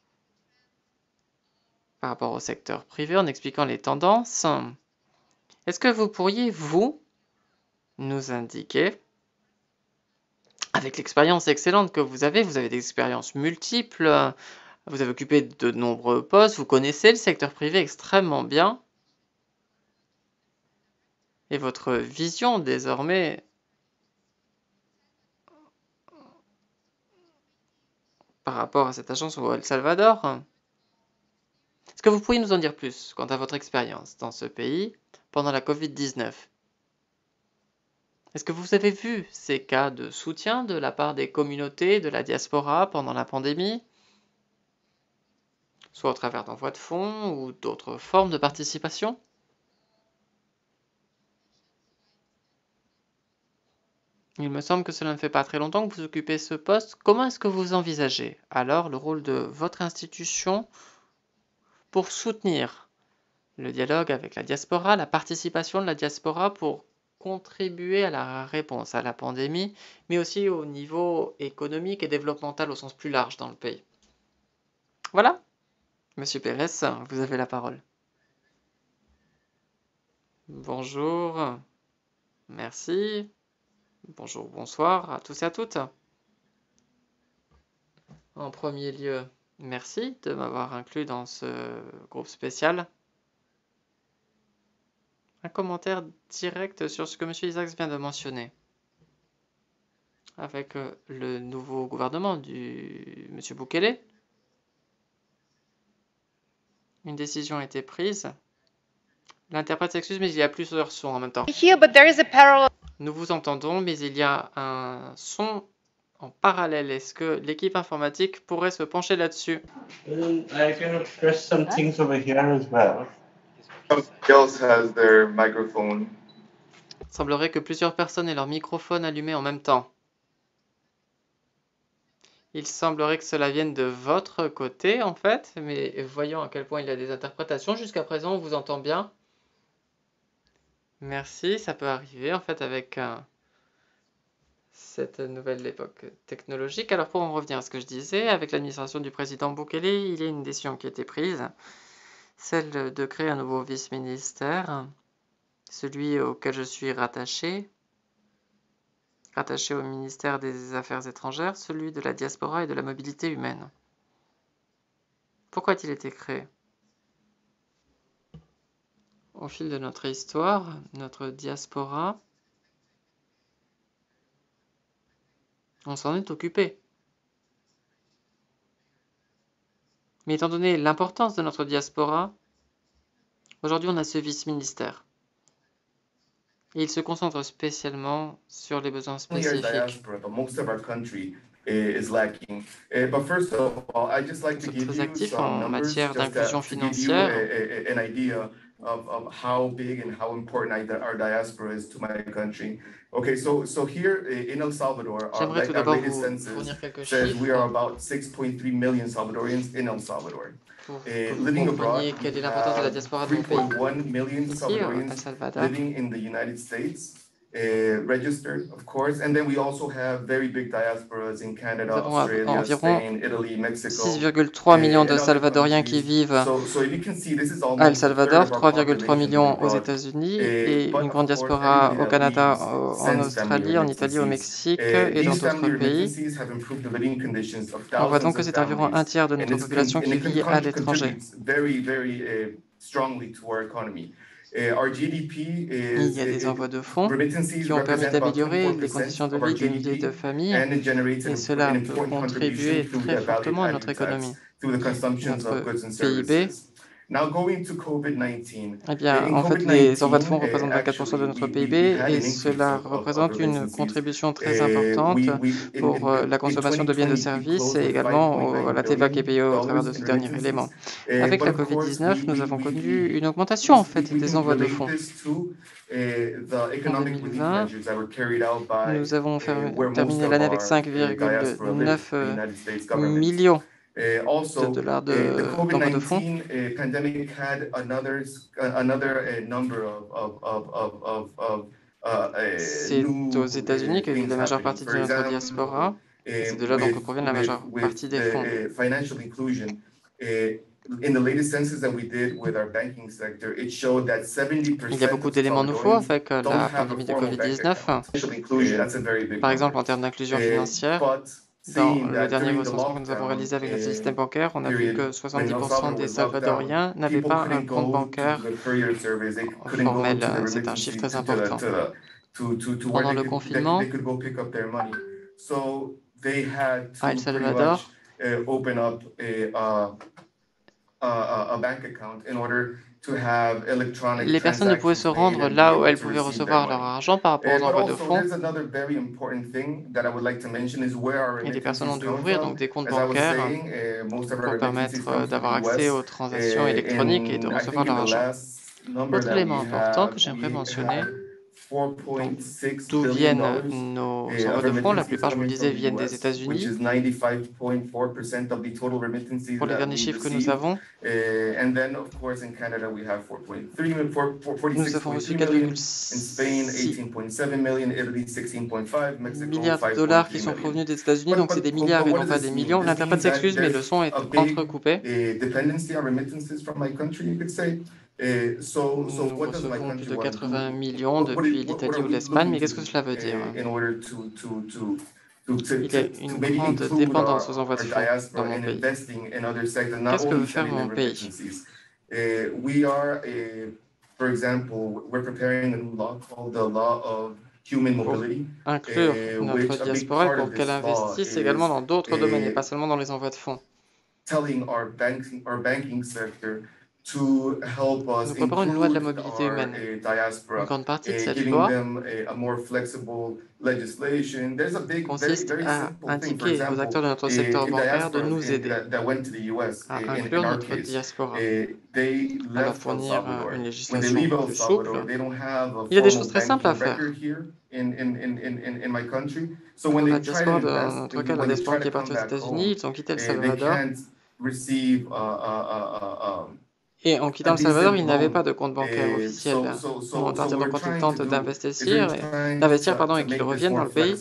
par rapport au secteur privé en expliquant les tendances, est-ce que vous pourriez, vous, nous indiquer, avec l'expérience excellente que vous avez des expériences multiples, vous avez occupé de nombreux postes, vous connaissez le secteur privé extrêmement bien, et votre vision désormais par rapport à cette agence au El Salvador, est-ce que vous pourriez nous en dire plus quant à votre expérience dans ce pays pendant la Covid-19? Est-ce que vous avez vu ces cas de soutien de la part des communautés de la diaspora pendant la pandémie, soit au travers d'envois de fonds ou d'autres formes de participation? Il me semble que cela ne fait pas très longtemps que vous occupez ce poste. Comment est-ce que vous envisagez alors le rôle de votre institution pour soutenir le dialogue avec la diaspora, la participation de la diaspora pour contribuer à la réponse à la pandémie, mais aussi au niveau économique et développemental au sens plus large dans le pays? Voilà, Monsieur Pérez, vous avez la parole. Bonjour, merci, bonjour, bonsoir à tous et à toutes. En premier lieu, merci de m'avoir inclus dans ce groupe spécial. Un commentaire direct sur ce que M. Isaacs vient de mentionner. Avec le nouveau gouvernement du M. Bukele, une décision a été prise. L'interprète s'excuse, mais il y a plusieurs sons en même temps. Here, but there is a parallel. Nous vous entendons, mais il y a un son en parallèle. Est-ce que l'équipe informatique pourrait se pencher là-dessus? I can press some things over here as well. Somebody else has their microphone. Il semblerait que plusieurs personnes aient leur microphone allumé en même temps. Il semblerait que cela vienne de votre côté, en fait, mais voyons à quel point il y a des interprétations. Jusqu'à présent, on vous entend bien. Merci, ça peut arriver, en fait, avec cette nouvelle époque technologique. Alors, pour en revenir à ce que je disais, avec l'administration du président Bukele, il y a une décision qui a été prise, celle de créer un nouveau vice-ministère, celui auquel je suis rattaché au ministère des Affaires étrangères, celui de la diaspora et de la mobilité humaine. Pourquoi a-t-il été créé? Au fil de notre histoire, notre diaspora, on s'en est occupé. Mais étant donné l'importance de notre diaspora, aujourd'hui on a ce vice-ministère. Et il se concentre spécialement sur les besoins spécifiques. Nous sommes très actifs en matière d'inclusion financière. Of how big and how important our diaspora is to my country. Okay, so here in El Salvador, J'aimerais tout d'abord vous fournir quelques chiffres we are about 6.3 million Salvadorians in El Salvador. Pour que vous compreniez quelle est l'importance de la diaspora de mon pays. 3.1 million Ici, Salvadorians El Salvador, living in the United States, registered, of course, and then we also have very big diasporas in Canada, nous avons Australia, environ Spain, Italy, Mexico. 6,3 millions de Salvadoriens qui vivent So if you can see, this is à El almost a Salvador, third of our 3,3 millions aux population États-Unis et but une of grande course, diaspora everybody au that Canada, leaves en sends family Australie, en Italie, au remittances. Mexique et dans These family d'autres pays. remittances have improved the living conditions of On voit donc thousands que of c'est environ un families, tiers de and notre it's population qui vit à l'étranger. contributes very strongly to our economy. Our GDP Il y a des envois de fonds remittances qui ont permis represent about d'améliorer les 24% conditions de of our vie des milliers de GDP, familles and it generates et an cela peut important contribuer contribution through très the fortement à value notre added tax, économie. through the consumptions Notre of goods and PIB, services. Now going to COVID-19. eh bien, en fait, les envois de fonds représentent 24% de notre PIB et cela représente une contribution très importante pour la consommation de biens et de services et également la TVA qui est payée au travers de ce dernier élément. Avec la COVID-19, nous avons connu une augmentation en fait des envois de fonds. En 2020, nous avons terminé l'année avec 5,9 millions de dollars d'envoi de fonds. C'est aux États-Unis que vit la majeure partie de notre diaspora. Et c'est de là donc que provient la majeure partie des fonds. Il y a beaucoup d'éléments nouveaux avec la pandémie de Covid-19. Par exemple, en termes d'inclusion financière, dans le dernier recensement que nous avons réalisé avec notre système bancaire, on a vu que 70% des Salvadoriens n'avaient pas un compte bancaire formel. C'est un chiffre très important. Pendant le confinement, à El Salvador, les personnes ne pouvaient se rendre là où elles pouvaient recevoir leur argent par rapport aux envois de fonds. Et les personnes ont dû ouvrir donc des comptes bancaires pour permettre d'avoir accès aux transactions électroniques et de recevoir leur argent. Autre élément important que j'aimerais mentionner, d'où viennent nos envois de fonds, la plupart, je vous le disais, viennent des États-Unis. Pour les derniers chiffres que nous avons, nous avons reçu 4,6 milliards de dollars qui sont provenus des États-Unis, donc c'est des milliards et non pas des millions. L'interprète s'excuse, mais le son est entrecoupé. Nous recevons plus de 80 millions depuis l'Italie ou l'Espagne, mais qu'est-ce que cela veut dire? Il y a une grande dépendance aux envois de fonds dans mon pays. Qu'est-ce que veut faire mon pays? For example, we're preparing a new law called the Law of Human pour Mobility, inclure which notre a big diaspora et part pour of qu'elle this law investisse également dans d'autres domaines et is pas seulement dans les envois de fonds. telling our banking sector to help us Nous préparons une loi de la include mobilité our humaine. Une diaspora, grande partie de cette giving loi them a more flexible legislation. There's a big, consiste very à simple thing. For indiquer aux example, acteurs de notre secteur bancaire de diasporas nous aider that went to the US, à in inclure our notre case, diaspora, they à leur left El fournir Salvador. une When they législation leave El plus Salvador, souple. they don't have a Il y a des formal choses très simples à banking faire. record here in my country. So Pour when la they try to diaspora, dans invest, notre cas, la when they diaspora try qui to est partie come aux back home, États-Unis, ils ont quitté le they Salvador. can't receive Et en quittant le Salvador, ils n'avaient pas de compte bancaire officiel. So Bon, à partir du moment quand ils tentent d'investir, d'investir, pardon, et qu'ils reviennent dans le pays,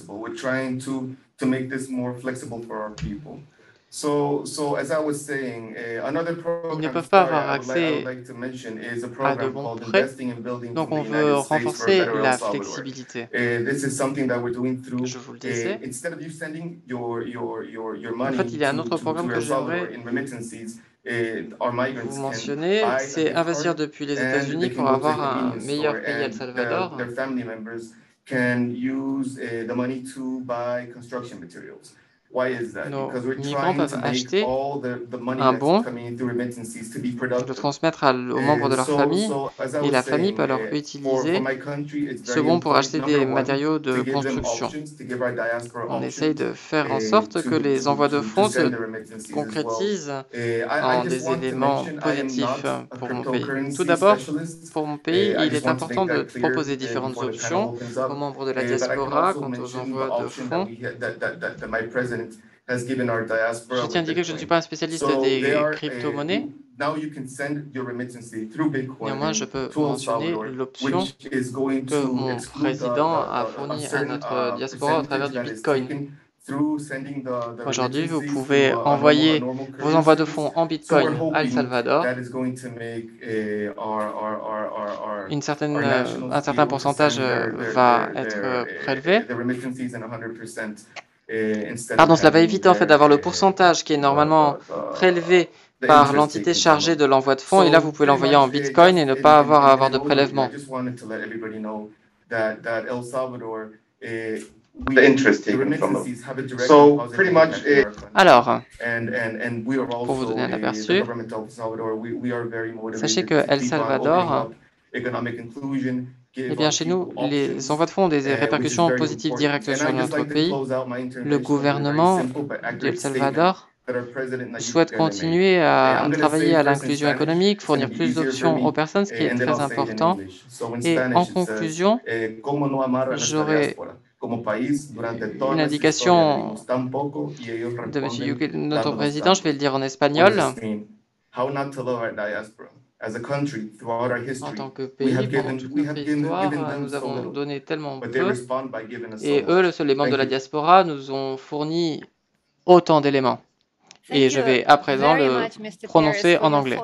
to make this more flexible for our people. So as I was saying, another ils ne program peuvent pas story avoir I would accès like to mention is a à de program bons called prêts. Investing in Buildings Donc in on the veut United States for a renforcer better El la Salvador. flexibilité. This is something that we're doing through. Je vous le disais. Instead of you sending your En money fait, il y a un autre to programme que El Salvador j'aimerais in remittances, our migrants vous can mentionner, buy a c'est gift investir card depuis les and États-Unis they pour can go to a avoir un convenience meilleur store pays El and Salvador. their family members can use the money to buy construction materials. Why is that? Nos Because we're migrants trying to peuvent make acheter all the money un that's bon, coming in through remittances to be le productive. transmettre aux membres de leur famille, As I et was la famille saying, peut alors for utiliser my country, it's ce very bon pour important, acheter number des one, matériaux to de give them construction. options, to give our diaspora On essaye options, de faire en sorte que les envois de fonds se send the remittances as well. concrétisent I en just des want to éléments mention, I am positifs not a pour mon pays. Tout cryptocurrency d'abord, specialist. pour mon pays, I il just est want to important make de that clear proposer différentes before the panel options opens aux up. membres de la But I can diaspora also quant aux mention the envois de option fonds. that my president has given our diaspora Je tiens à with indiquer que je ne suis Bitcoin. pas un spécialiste So they des are, crypto-monnaies. now you can send your remittances through Bitcoin Néanmoins, je peux to El mentionner Salvador, l'option which is going que to mon exclude président a a fournie à certain notre diaspora au travers percentage du that is Bitcoin. taken through sending the Aujourd'hui, vous remittances pouvez through a envoyer normal vos envois de currencies. fonds en So we're Bitcoin à El hoping Salvador. that is going to make our Un certain nationals be pourcentage able to send va être prélevé. their remittances in 100%, instead Pardon, of cela va having éviter en fait d'avoir le pourcentage qui est normalement prélevé par interest l'entité taken from chargée them. de l'envoi de fonds. Et là, vous pouvez l'envoyer en Bitcoin et ne pas avoir à avoir de prélèvement. I just wanted to let everybody know that El Salvador, the interest taken from them. So pretty much, Alors, and we are pour vous also donner un the aperçu, government of El Salvador. We are very sachez motivated que to El keep on Salvador, opening up economic inclusion. eh bien, chez nous, les envois de fonds ont des répercussions positives directes sur notre pays. Le gouvernement de El Salvador souhaite continuer à travailler à l'inclusion économique, fournir plus d'options aux personnes, ce qui est très important. Et en conclusion, j'aurais une indication de M. Yuke, notre président, je vais le dire en espagnol. En tant que pays, pendant toute notre histoire, nous avons donné tellement peu, et eux, les membres de la diaspora, nous ont fourni autant d'éléments. Et je vais à présent le prononcer en anglais.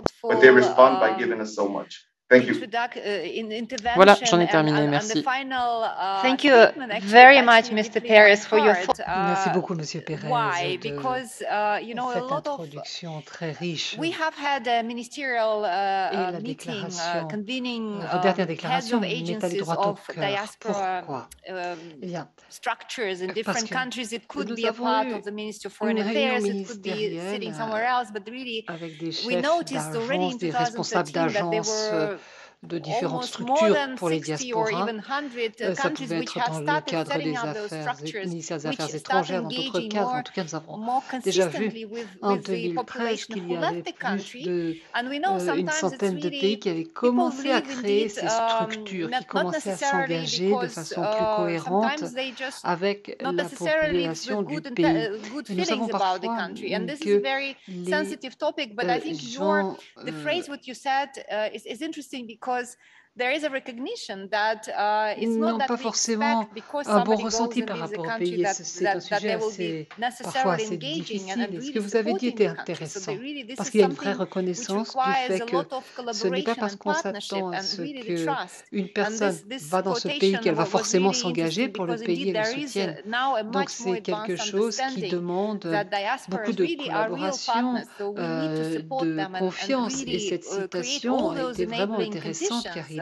Voilà, j'en ai terminé, merci. Thank you very much, Mr. Perez, for your Merci beaucoup, Monsieur Pérez, Why? de Because cette introduction très riche. we have had a ministerial la meeting déclaration, convening vos dernières heads déclarations of m'est allée agencies droit au of cœur. diaspora Pourquoi? Eh bien, structures in different que countries. It could nous be a avons part eu of the Ministry of Foreign une réunion Affairs, it could be sitting ministérielle somewhere else, but really avec des we chefs noticed already in d'agence, des responsables 2013 that there d'agences were de différentes almost more structures than pour les 60 or diasporas. even 100 Ça countries pouvait which être had dans le started cadre setting des up those affaires, structures, ministères des which Affaires started étrangères, dans d'autres engaging cadres. En more tout cas, nous avons more déjà consistently vu with en the 2013 population qu'il who y avait left the plus country. de And we know une sometimes it's centaine de pays really qui avaient people commencé à believe créer indeed ces structures, qui not commençaient à necessarily s'engager de because façon plus cohérente sometimes they just avec not la necessarily population with du good pays. good Et nous savons feelings about the parfois country. And this is a que very les sensitive topic, but I think gens the phrase what you said is interesting because there is a recognition that it's not n'ont that pas we forcément expect because un bon somebody goes ressenti and par leaves the rapport au country pays. that, C'est un that sujet they will assez, be parfois necessarily assez engaging and difficile. Et ce really que vous avez dit supporting était the country. So intéressant, really this parce is qu'il y a une vraie something which reconnaissance du requires fait a que lot of ce n'est pas collaboration parce and qu'on partnership s'attend à and ce really the qu'une trust. And personne this va dans ce pays quotation qu'elle va was forcément really s'engager interesting pour le because pays et indeed le there is soutienne. now a Donc much more c'est quelque advanced chose qui understanding demande that diasporas beaucoup de really are real collaboration, partners. So we need to support de them and confiance. Et really cette create citation all those était vraiment enabling intéressante conditions car il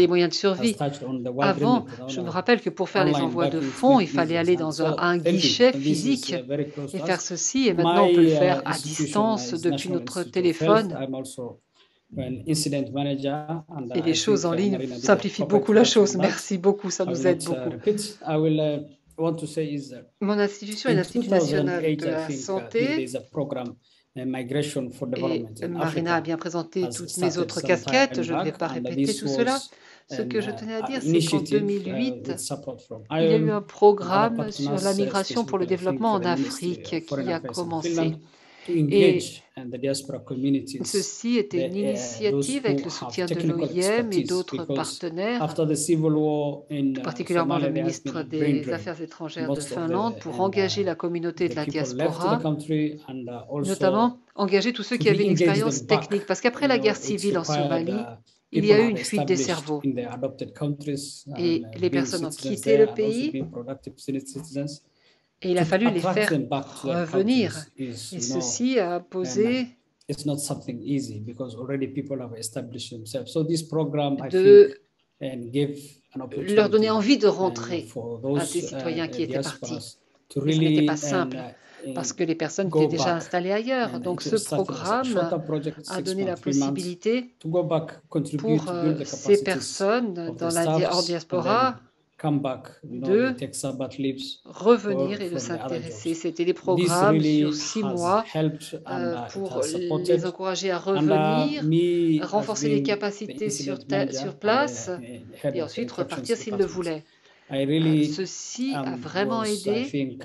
les moyens de survie. Avant, je me rappelle que pour faire les envois de fonds, il fallait aller dans un guichet physique et faire ceci. Et maintenant, on peut le faire à distance depuis notre téléphone. Et les choses en ligne simplifient beaucoup la chose. Merci beaucoup, ça nous aide beaucoup. want to say is that Mon institution est in l'Institut national 2008, de I la think santé. there's a program, Migration for Et Development in Marina a Africa, bien présenté has toutes mes started autres some casquettes, time je ne vais back, pas and répéter this tout cela. was Ce que je tenais à dire, c'est qu'en initiative 2008, with support from il y a eu IOM un and other programme sur partners, la migration pour le specifically I think développement en the Ministry Afrique of Foreign qui a Affairs in commencé. Finland, to Et engage and the diaspora communities, ceci était une those initiative avec who le have soutien de technical l'OIM et expertise, d'autres because partenaires, after the civil war in tout particulièrement le Somalia, there has been ministre a brain des drain. Affaires étrangères de Most of Finlande, pour engager la communauté de the la people left the diaspora, country, and also notamment engager tous ceux to qui avaient une re-engage expérience them back. technique. Parce qu'après la guerre It's civile en required, Somalie, il y people a eu are une fuite des established cerveaux. in their adopted countries, Et les being personnes ont citizens quitté there le and also pays being productive citizens. et il a To fallu les attract faire them back to their revenir. countries is, Et you know, ceci a posé it's not something easy because already people have established themselves. So this program, I de think, and give an opportunity leur donner envie de and rentrer for à those ces citoyens qui étaient diasporas partis. to Et ce n'était really pas simple parce que les personnes go étaient déjà back. installées ailleurs. And Donc it ce was started as a programme short-term project, a 6 donné la months, 3 months, possibilité to go back, contribute pour to build the ces capacities personnes of dans the la staffs, hors and then diaspora come back, you know, de they take Sabbath leaves revenir et de from the other s'intéresser. jobs. C'était des This programmes really sur 6 has mois helped and it pour has les supported. encourager à And revenir, me as renforcer les being the capacités incident sur manager place and the head et of the ensuite receptions repartir s'ils le department, voulaient. I really Ceci a vraiment was, I aidé think,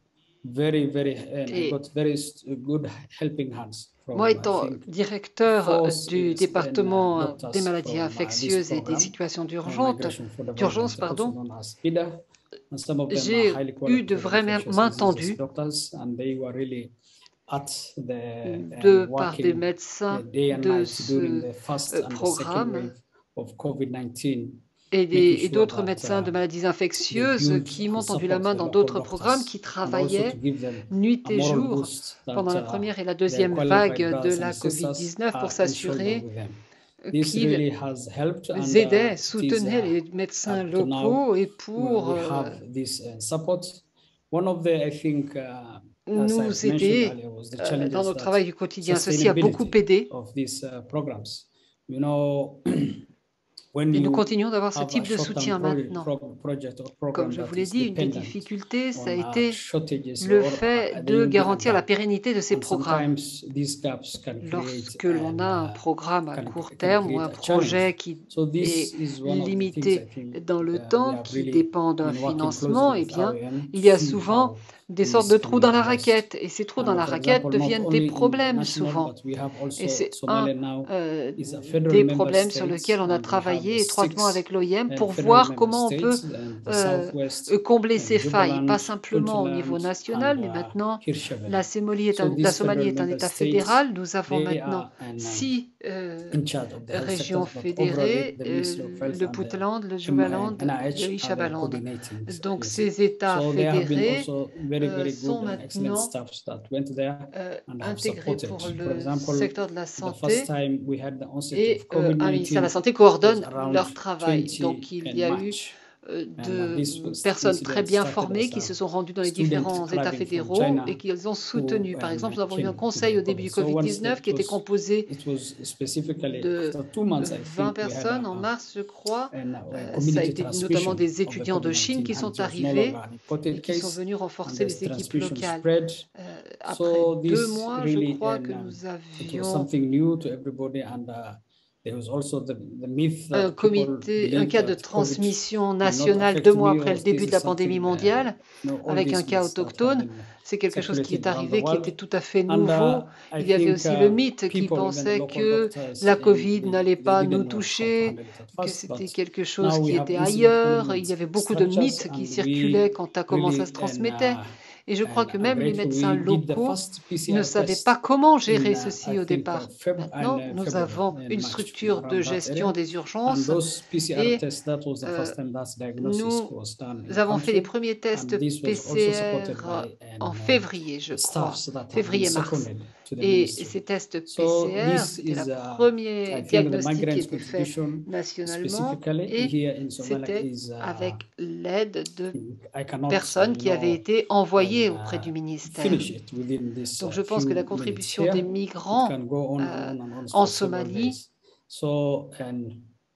very, and I et got very good helping hands from, moi I étant think, directeur 4 du département doctors des maladies from this infectieuses et des program, situations Migration for Development, d'urgence, also known as PIDA, and some of them are j'ai highly eu qualified de vraies infectious mains diseases tendues doctors, and they were really at the par des working médecins day and de night during ce the first and the second programme wave of COVID-19, et making sure d'autres that médecins de maladies they infectieuses build qui and m'ont tendu la support main the dans local d'autres programmes, qui doctors, and also travaillaient to give them nuit a et moral jour boost pendant that la première et la their deuxième qualified vague de brothers la and sisters COVID-19 pour are on shoulder s'assurer with them. This qu'ils really has helped, and aidaient, it is soutenaient les médecins up to now locaux et pour we have this support. One of the, I think, as nous I've mentioned aider earlier, was the dans challenges notre that travail du quotidien. Ceci a beaucoup sustainability aidé of these programs. You know, when et nous you continuons d'avoir ce have a type de short-term soutien maintenant. project or Comme program je that vous l'ai is dit, une des dependent difficultés, ça a on été shortages le or fait there de will be a garantir la gap. pérennité de ces And programmes. sometimes these gaps can create Lorsque l'on a un programme à can court terme ou create un a projet challenge. qui So est this is one of the things I limité think dans le we temps, have qui really dépend d'un been working financement, closely eh with bien, IOM il to y a see souvent how des this sortes de can trous be dans la addressed. raquette, et ces trous dans And la for raquette example, not deviennent des only in problèmes national, souvent. but we have Et also c'est Somalia now is a federal des member problèmes sur state, lesquels on a and we have travaillé the étroitement 6 avec l'OIM pour federal voir member comment on peut states and the euh, Southwest combler and ces failles, Jubaland, pas simplement au Puntland niveau national, and mais maintenant Hirshabelle. la So la these Somalie federal est un member État states, fédéral. Nous avons they maintenant are six in charge of the health régions sectors, but overall fédérées, the Ministry of Health le and the Puntland, le Jubaland, le NIH are the Ishabaland. coordinating Donc this. ces États So there have been fédérés also very sont good and excellent maintenant staffs that went there and have intégrés supported. pour For le example, secteur de la the santé first time we had the onset et of COVID-19 un ministère de la Santé was coordonne around leur travail. 20 Donc il in y a eu March. This personnes incident très bien started formées as qui a se sont rendues dans les student différents États arriving from fédéraux China et qui ont soutenu. who Par exemple, nous avons eu un came to conseil the au début du province. So once Covid-19 qui était composé it was specifically de after 2 months, I 20 think, we had personnes en mars, je crois. a Ça a community été notamment transmission des of the étudiants de Chine COVID-19, qui and sont it was no arrivés longer an imported et qui sont case, venus and renforcer this les équipes transmission locales. spread. Après So 2 this mois, je really crois que nous it was avions something new to everybody, and there was also the myth un that people comité, un believe cas de that COVID transmission will not nationale affect 2 mois me, après or le début this de is la pandémie something, mondiale, all avec un these cas myths that have autochtone. been C'est quelque chose qui est circulated around the arrivé, qui était world. tout à fait And nouveau. I Il y avait think aussi le mythe qui people, even pensait local que doctors, la Covid they n'allait pas didn't nous know how to toucher, handle it at que first, c'était but quelque chose now we qui have était incident ailleurs. management Il y avait beaucoup de structures, mythes qui and circulaient we quant à comment ça really se transmettait. Et je crois que are même les grateful. médecins We did the locaux first ne PCR savaient test pas comment gérer in, ceci I au think, départ. Maintenant, nous February, avons in une March, structure de around that gestion area. des And urgences those PCR et tests, that was the first time that diagnosis nous was done in the avons fait les country. premiers tests And this was also PCR supported by en février, je crois, staffs that have been février-mars. seconded to the Et ministry. ces tests So PCR, this c'était is, le premier I think, the diagnostic qui migrants' était fait contribution nationalement specifically et here in Somalia c'était is, avec l'aide de I cannot, personnes qui avaient été envoyées auprès du ministère. finish it within this Donc je pense que la few contribution minutes des here. It migrants can go on en for several Somalie days. So, and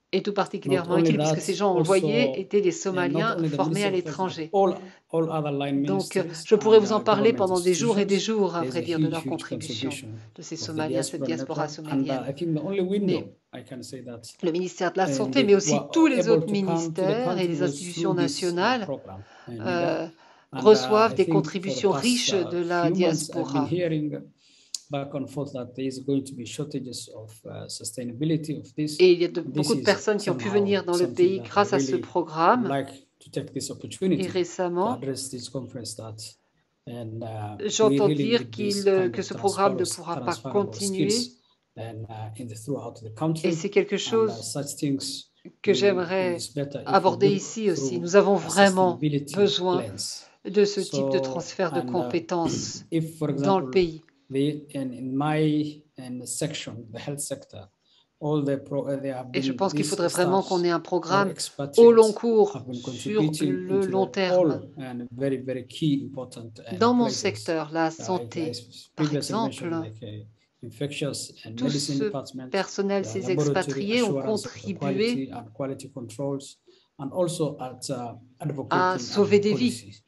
Et tout Not particulièrement only utile puisque that, ces gens envoyés also, étaient des not Somaliens only the formés à Ministry of Health, but l'étranger. all other line Donc, ministries je pourrais and vous en parler government pendant des jours et des institutions. jours, à There's vrai a dire, de huge, leur huge contribution contribution de ces of the Somaliens, cette diaspora diaspora network. And somalienne. I think the only Mais window I can say that le ministère de la and Santé, they mais aussi were tous les able autres to come to the ministères et country les was institutions through this nationales program, NIDA. reçoivent I des think for the contributions past riches de la few months, I've been diaspora. hearing back and forth that there is going to be shortages of sustainability of this. Et il y a This beaucoup de is personnes qui ont pu somehow venir dans le something pays that I grâce à ce really would programme. like to take this Et opportunity to récemment, address this conference that and we j'entends really dire need this que ce programme ne pourra pas transferable continuer. skills and throughout the Et country c'est quelque and chose such things que j'aimerais is better if we aborder look ici aussi. through Nous avons a vraiment sustainability besoin lens. de ce type de So, transfert de and, compétences if, for dans le example, pays. in my section, the health sector, all the there have Et je been pense qu'il these faudrait vraiment staffs qu'on ait un or programme expatriates au long cours have been sur contributing le into long the terme. all and very, very key important Dans mon places. secteur, la I santé, par previously mentioned exemple, like infectious and tout medicine ce department, personnel, the ces laboratory expatriés ont assurance of the contribué quality controls, and also at à advocating sauver and des vies policy.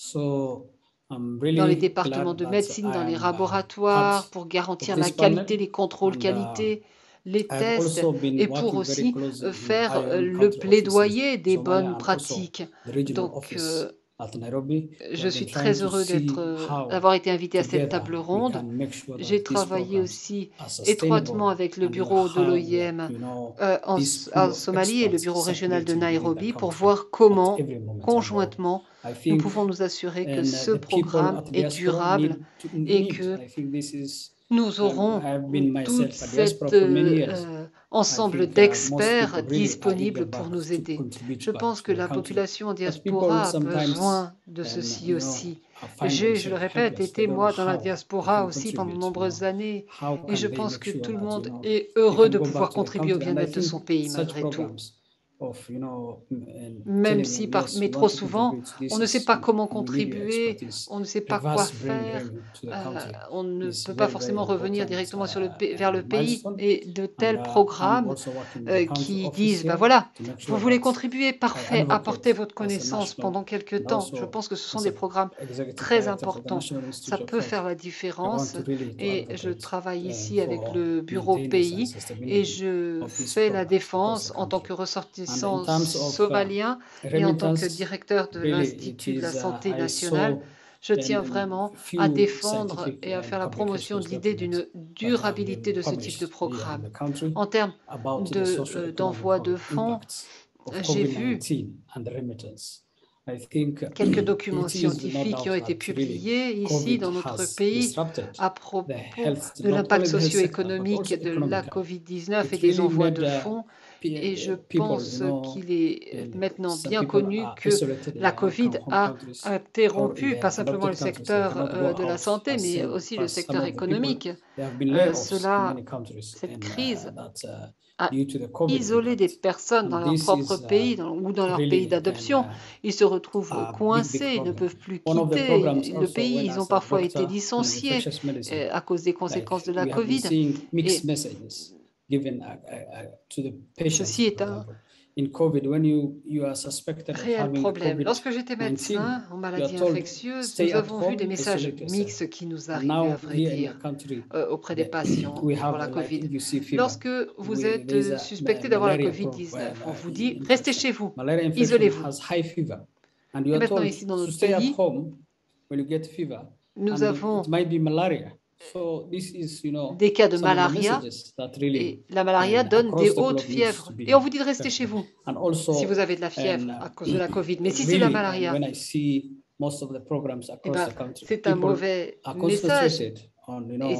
So I'm dans les really départements glad de that médecine, I dans les am laboratoires, part pour of garantir this la qualité, panel, les contrôles and qualité, les I've tests, also been et pour working very aussi closely in faire my own le country offices, plaidoyer des Somalia, bonnes and also pratiques. the regional Donc, office at Nairobi. We je have suis been très trying to heureux see how d'avoir été invité à cette together table we ronde. can make sure that J'ai these travaillé programs aussi are sustainable étroitement avec le and bureau de how l'OIM this pool en of Somalie et le experts bureau régional de circulating within the Nairobi pour country voir at comment, every moment and conjointement, I nous think pouvons nous assurer que and ce the people programme at the est diaspora durable et que I think this is nous aurons I've been tout myself a diaspora for many years. ensemble I think most d'experts people really are disponibles eager pour back nous to aider. contribute Je back pense to que the la country. population en But people diaspora a sometimes besoin de ceci aussi. find Je le themselves répète, helpless. They été don't moi know dans la how they diaspora can aussi pendant de contribute, nombreuses années How et can je they pense make que sure tout le that, monde they est heureux can de go pouvoir back to the contribuer au country? And I bien-être de think son pays such malgré tout. programs of, Même telling si them, yes, mais you trop want to souvent, contribute, this on ne sait is, pas comment we need your contribuer, expertise. on ne sait pas A quoi vast brain faire, drain to the country on ne is peut pas very, very forcément revenir important, directement vers le pays. milestone. Et de tels I'm programmes also working with the country qui office disent, here voilà, to make vous sure voulez that contribuer, I parfait, advocate apportez votre as a connaissance national pendant quelques and temps. Je also pense que ce sont as des a programmes executive très director for the importants. National Ça Institute of peut Health. faire la I want différence. to really to Et je advocate travaille ici avec for le bureau maintenance and pays et sustainability je of these fais la programs across défense the en tant que country. And in ressortissant terms of somalien et en tant que remittance, directeur de really it l'Institut de la is santé I nationale. saw Je tiens vraiment à few défendre scientific et à faire la promotion publications de l'idée documents d'une that have durabilité been de ce type de published here in programme. the country En termes about the d'envoi de socio-economical fonds, impacts of j'ai vu COVID-19 and the remittance. I think quelques documents it is no scientifiques qui ont doubt été that really publiés ici COVID dans notre has pays disrupted à the propos health, de not l'impact only the health sector, but socio-économique also de la economical. COVID-19 et It des really envois made de fonds. Et je pense qu'il est maintenant some bien people connu are que isolated in la their Covid home a countries or interrompu in pas their simplement le adopted countries. They secteur cannot go de la out santé, as mais seen, aussi le but some secteur of the people, économique. there have been layoffs in Cela, many countries cette and crise that's a due to the COVID isolé des impact. personnes dans And leur this propre is pays ou dans leur pays really d'adoption. Ils se retrouvent a big coincés, ils ne problem. peuvent plus One of the quitter programs le also pays. when Ils ont as a parfois été doctor in licenciés infectious medicine, à cause des like conséquences de la we have been Covid. seeing mixed Et messages given to the patients, ceci est for un example. In COVID, when you are suspected of réel having problème. Lorsque j'étais COVID-19, médecin en you are maladies told infectieuses, stay nous at avons vu des home, messages isolate yourself. mixtes qui nous And arrivaient, à now vrai here in dire, our country, auprès des patients we pour have la like Covid. if you see fever, Lorsque vous êtes there is a suspecté d'avoir la malaria Covid-19, on vous dit infection. restez chez vous, Malaria infection isolez-vous. has high fever, and you Et are maintenant, told ici dans to notre stay at pays, home when you get fever, nous and avons it might be malaria. So this is, des cas de some of the malaria messages that really et la malaria donne across des the hautes globe needs fièvres. to be Et on vous dit de rester careful. chez vous And also, si vous avez de la fièvre à cause de la Covid. Mais si c'est la really, malaria, when I see most of the programs eh across ben, the country, c'est un people mauvais are message. concentrated on, Et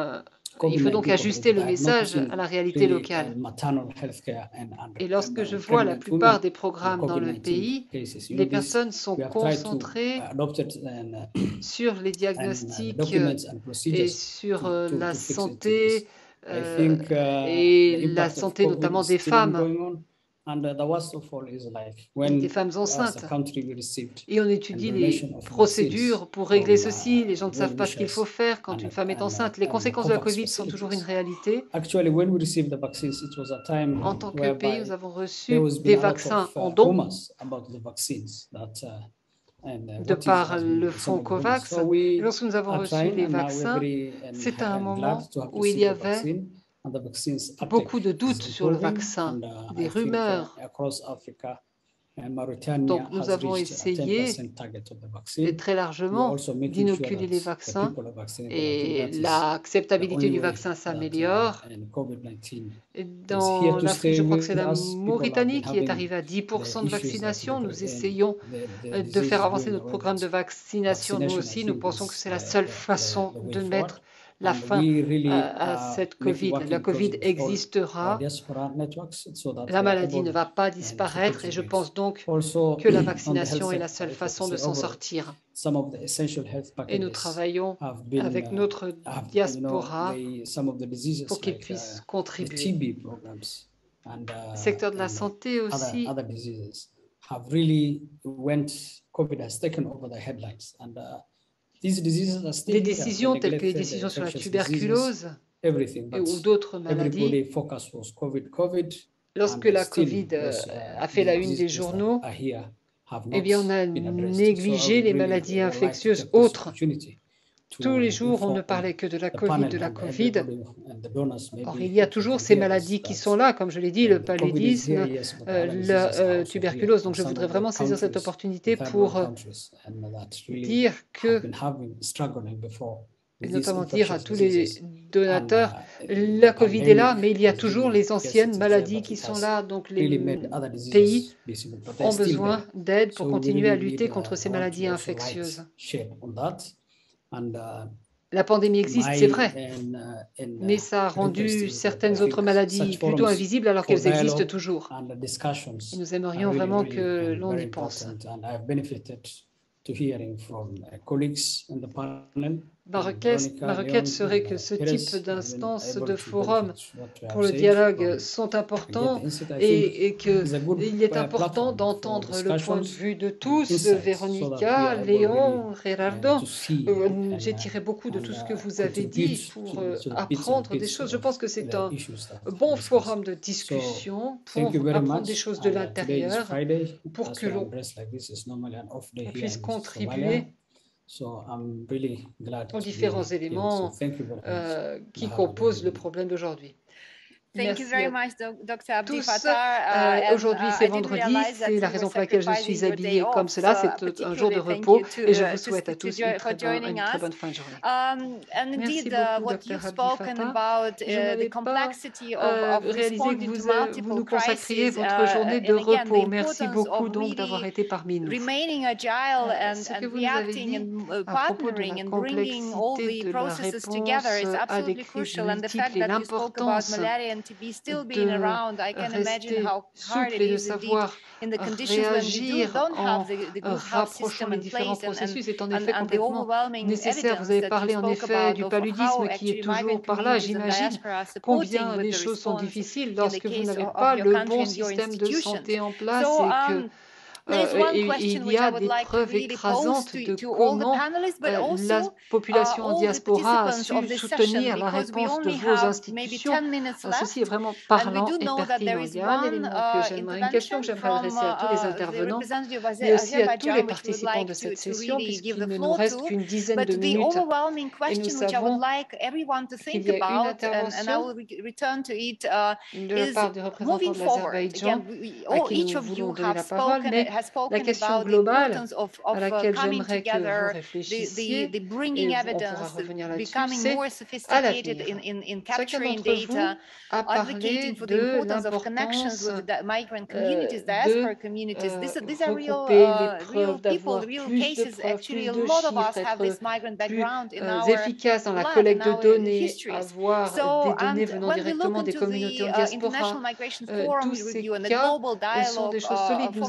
il faut donc COVID-19 ajuster le coverage, but message not à la réalité really, locale. maternal healthcare Et lorsque je vois la pregnant plupart women des and programmes dans le COVID-19 pays, cases. You les know, this personnes sont we have tried to concentrées adopt it sur les and diagnostics documents and et procedures sur to la fix it to santé this. I think et the la impact of santé COVID notamment is des still femmes. going on, And the waterfall is like des when, femmes as a enceintes. country, we received Et on étudie les donation of procédures vaccines pour régler from ceci. Les gens ne savent World pas ce qu'il faut Wishes faire quand une femme est enceinte. Les conséquences de la COVAX Covid sont toujours une facilities. réalité. Actually, when we received the vaccines, it was a time En tant que pays, whereby nous avons there reçu was des been a lot vaccins of en don rumors about the vaccines that de what par has been le some fonds of the rumors. COVAX. So Et we lorsque nous avons are reçu trying, les and now we're vaccins, very c'est à un glad moment to have où il y received the avait vaccine, and the vaccines uptake beaucoup de doutes is sur le improving, vaccin, and des I think rumeurs. across Africa, Mauritania Donc nous has avons reached a essayé 10% target of the et vaccine. très We are largement also making sure d'inoculer that les the vaccins people are vaccinated. I et think that is the l'acceptabilité only du way vaccin that s'améliore. and COVID-19 Et is dans here to l'Afrique, stay je crois que with c'est la us. People have Mauritanie been qui est having arrivée à 10% de the issues that vaccination. Nous they essayons the de faire disease avancer going notre away, programme de but vaccination. Nous vaccination, I aussi, nous think, pensons que is c'est la seule façon the way de forward. mettre la And fin we really à cette make Covid. La working Covid closely with all existera. diaspora networks so that La we are maladie ne able va pas to disparaître et je contribute. pense donc Also, que la on the health vaccination est la sector, seule if I façon de say s'en overall, sortir. some of the essential health Et nous packages travaillons have been avec notre diaspora some of the diseases pour qu'ils like puissent the contribuer. TB programs and Le secteur de la santé aussi. other diseases have really COVID has taken over the headlines, and these diseases are still Des here, décisions the telles que les neglected, décisions sur la infectious diseases, tuberculose everything, but ou d'autres maladies. everybody focus was COVID. Lorsque And la still Covid those, a fait la une diseases des that journaux, are here have eh not bien, on a been addressed. négligé So I les really maladies would like to infectieuses take this autres. opportunity to Tous les jours, on ne inform parlait que de la the Covid, panel de la and Covid. everybody and the donors maybe Or, il y a to toujours ces hear this, maladies qui that, sont là, comme je l'ai dit, le the COVID is here, paludisme, yes, but the other diseases are la also tuberculose. here. Donc, And je some voudrais of the vraiment saisir cette countries, opportunité third pour world countries, and that really dire que, have been struggling before et with these notamment dire à infectious tous les diseases. donateurs, And, la the Covid est là, pandemic mais il y a has toujours really, les anciennes yes, it is there, maladies but qui it sont has là. Donc, really les made other pays diseases visible, but they're ont still besoin there. d'aide pour So we continuer à really lutter need, contre ces want to maladies also write infectieuses. shape on that. And La pandémie existe, c'est vrai, mais mais ça a rendu certaines autres maladies plutôt invisibles alors qu'elles existent toujours. Et nous aimerions vraiment que l'on y pense. Ma requête serait que ce type d'instances de forum pour le dialogue sont importants et qu'il est important d'entendre le point de vue de tous. Véronica, Léon, Gerardo, j'ai tiré beaucoup de tout ce que vous avez dit pour apprendre des choses. Je pense que c'est un bon forum de discussion pour apprendre des choses de l'intérieur, pour que l'on puisse contribuer aux différents éléments qui composent le problème d'aujourd'hui. Thank you very much, Dr. Abdi Tous, Fattah. aujourd'hui c'est vendredi, c'est la raison pour laquelle je suis habillée comme cela, c'est un jour de repos et je vous souhaite à tous une très bonne fin de journée. Merci beaucoup, Dr. Abdi Fattah. Je n'avais pas réalisé que vous nous consacriez votre journée de repos. Merci beaucoup donc d'avoir été parmi nous. Ce que vous nous avez dit à propos de la complexité de la réponse à des crises multiples et l'importance de rester souple et de savoir réagir en rapprochant les différents processus est en effet complètement nécessaire. Vous avez parlé en effet du paludisme qui est toujours par là. J'imagine combien les choses sont difficiles lorsque vous n'avez pas le bon système de santé en place et que il y a des preuves écrasantes de comment la population en diaspora a su soutenir la réponse de vos institutions. Ceci est vraiment parlant et pertinent. Il y a un élément une question que j'aimerais adresser à tous les intervenants, mais aussi à tous les participants de cette session, puisqu'il ne nous reste qu'une dizaine de minutes. Et nous savons qu'il y a une intervention de la part du représentant de l'Azerbaïdjan à qui nous voulons donner la parole, mais la question globale à laquelle j'aimerais que vous réfléchissiez, et on pourra revenir là-dessus, c'est à l'avenir. Chacun d'entre vous a parlé de l'importance de regrouper les preuves, d'avoir plus de preuves, plus de chiffres, être plus efficace dans la collecte de données, avoir des données venant directement des communautés en diaspora. Tous ces cas sont des choses solides. Nous avons tous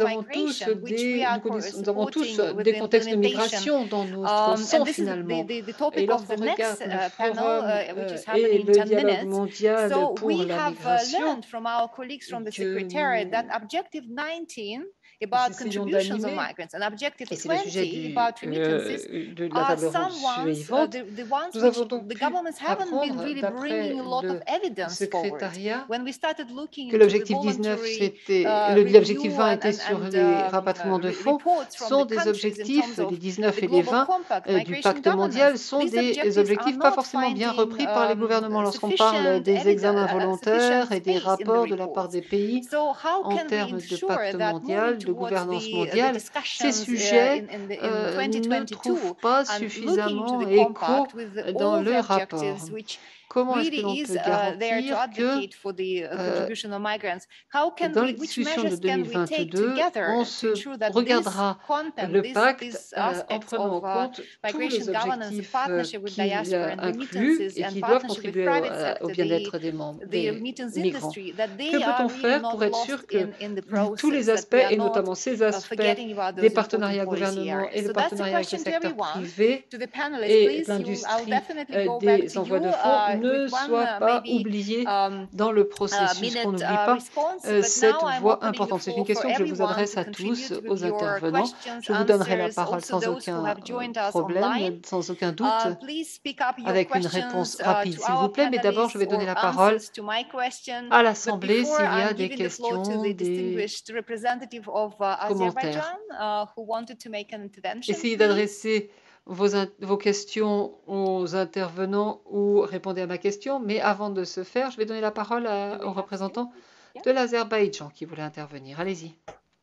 tous migration, which we are nous avons tous supporting with des the contextes de implementation. migration dans notre And sang this is finalement. the Et topic of the lorsqu'on next regarde le panel, forum which is et happening in le 10 dialogue minutes. mondial So pour we la have migration, learned from our colleagues from the que Secretariat that nous Objective 19 about essayons contributions of d'animer, migrants and Objective et c'est le sujet 20 about remittances de la are table ronde some ones, suivante. the ones Nous which avons donc the pu governments haven't been apprendre, really d'après bringing a lot of le evidence forward. secrétariat, When we started looking que into the l'objectif 19, voluntary l'objectif review 20 était sur les rapatriements de fonds, reports from sont the des countries in objectifs, terms of les 19 the et les global 20 compact, du migration pacte mondial, governance, sont these des objectives are objectifs pas not forcément bien finding repris par les gouvernements lorsqu'on parle des examens volontaires et des rapports de la part des pays So how en can we termes de ensure pacte that moving mondial, de towards gouvernance the mondiale. Ces discussions sujets in ne 2022 trouvent pas and looking to suffisamment the écho compact with dans all the le rapport. objectives which Comment est-ce que really l'on is peut there to garantir que advocate for the contribution of migrants? How can dans les which discussions de measures can we take 2022, together on to se ensure that this regardera content, le pacte these en aspects prenant en of compte tous migration les governance, objectifs partnership with qu'il diaspora and inclut remittances et and qui doivent partnership with contribuer private au sector, bien-être the des remittance migrants. industry, that Que they are peut-on really faire pour not être lost sûr que in the tous les process, that aspects, we are et not notamment ces aspects forgetting about des those important partenariats policy gouvernements et areas. le So that's the partenariat avec le question to secteur everyone. privé To the panelists, et please, I'll l'industrie definitely go back des to envois you de fonds ne with one soient pas maybe oubliés dans le processus, qu'on minute n'oublie pas response. But cette now I'm voie opening the importante. C'est floor une for question que je vous everyone adresse to à tous, contribute with aux your intervenants. questions, Je vous donnerai la answers, parole also sans those who aucun have joined us online. problème, sans aucun doute, Please speak up your avec une questions réponse rapide, to s'il vous our plaît. Mais d'abord, je vais panelists donner or la parole answers to my question. à But l'Assemblée before, s'il y a I'm des giving the floor to questions, the des distinguished representative of commentaires. Azerbaijan who wanted to make an intervention. Essayez Please. d'adresser vos questions aux intervenants ou répondez à ma question. Mais avant de ce faire, je vais donner la parole au représentant de l'Azerbaïdjan qui voulait intervenir. Allez-y.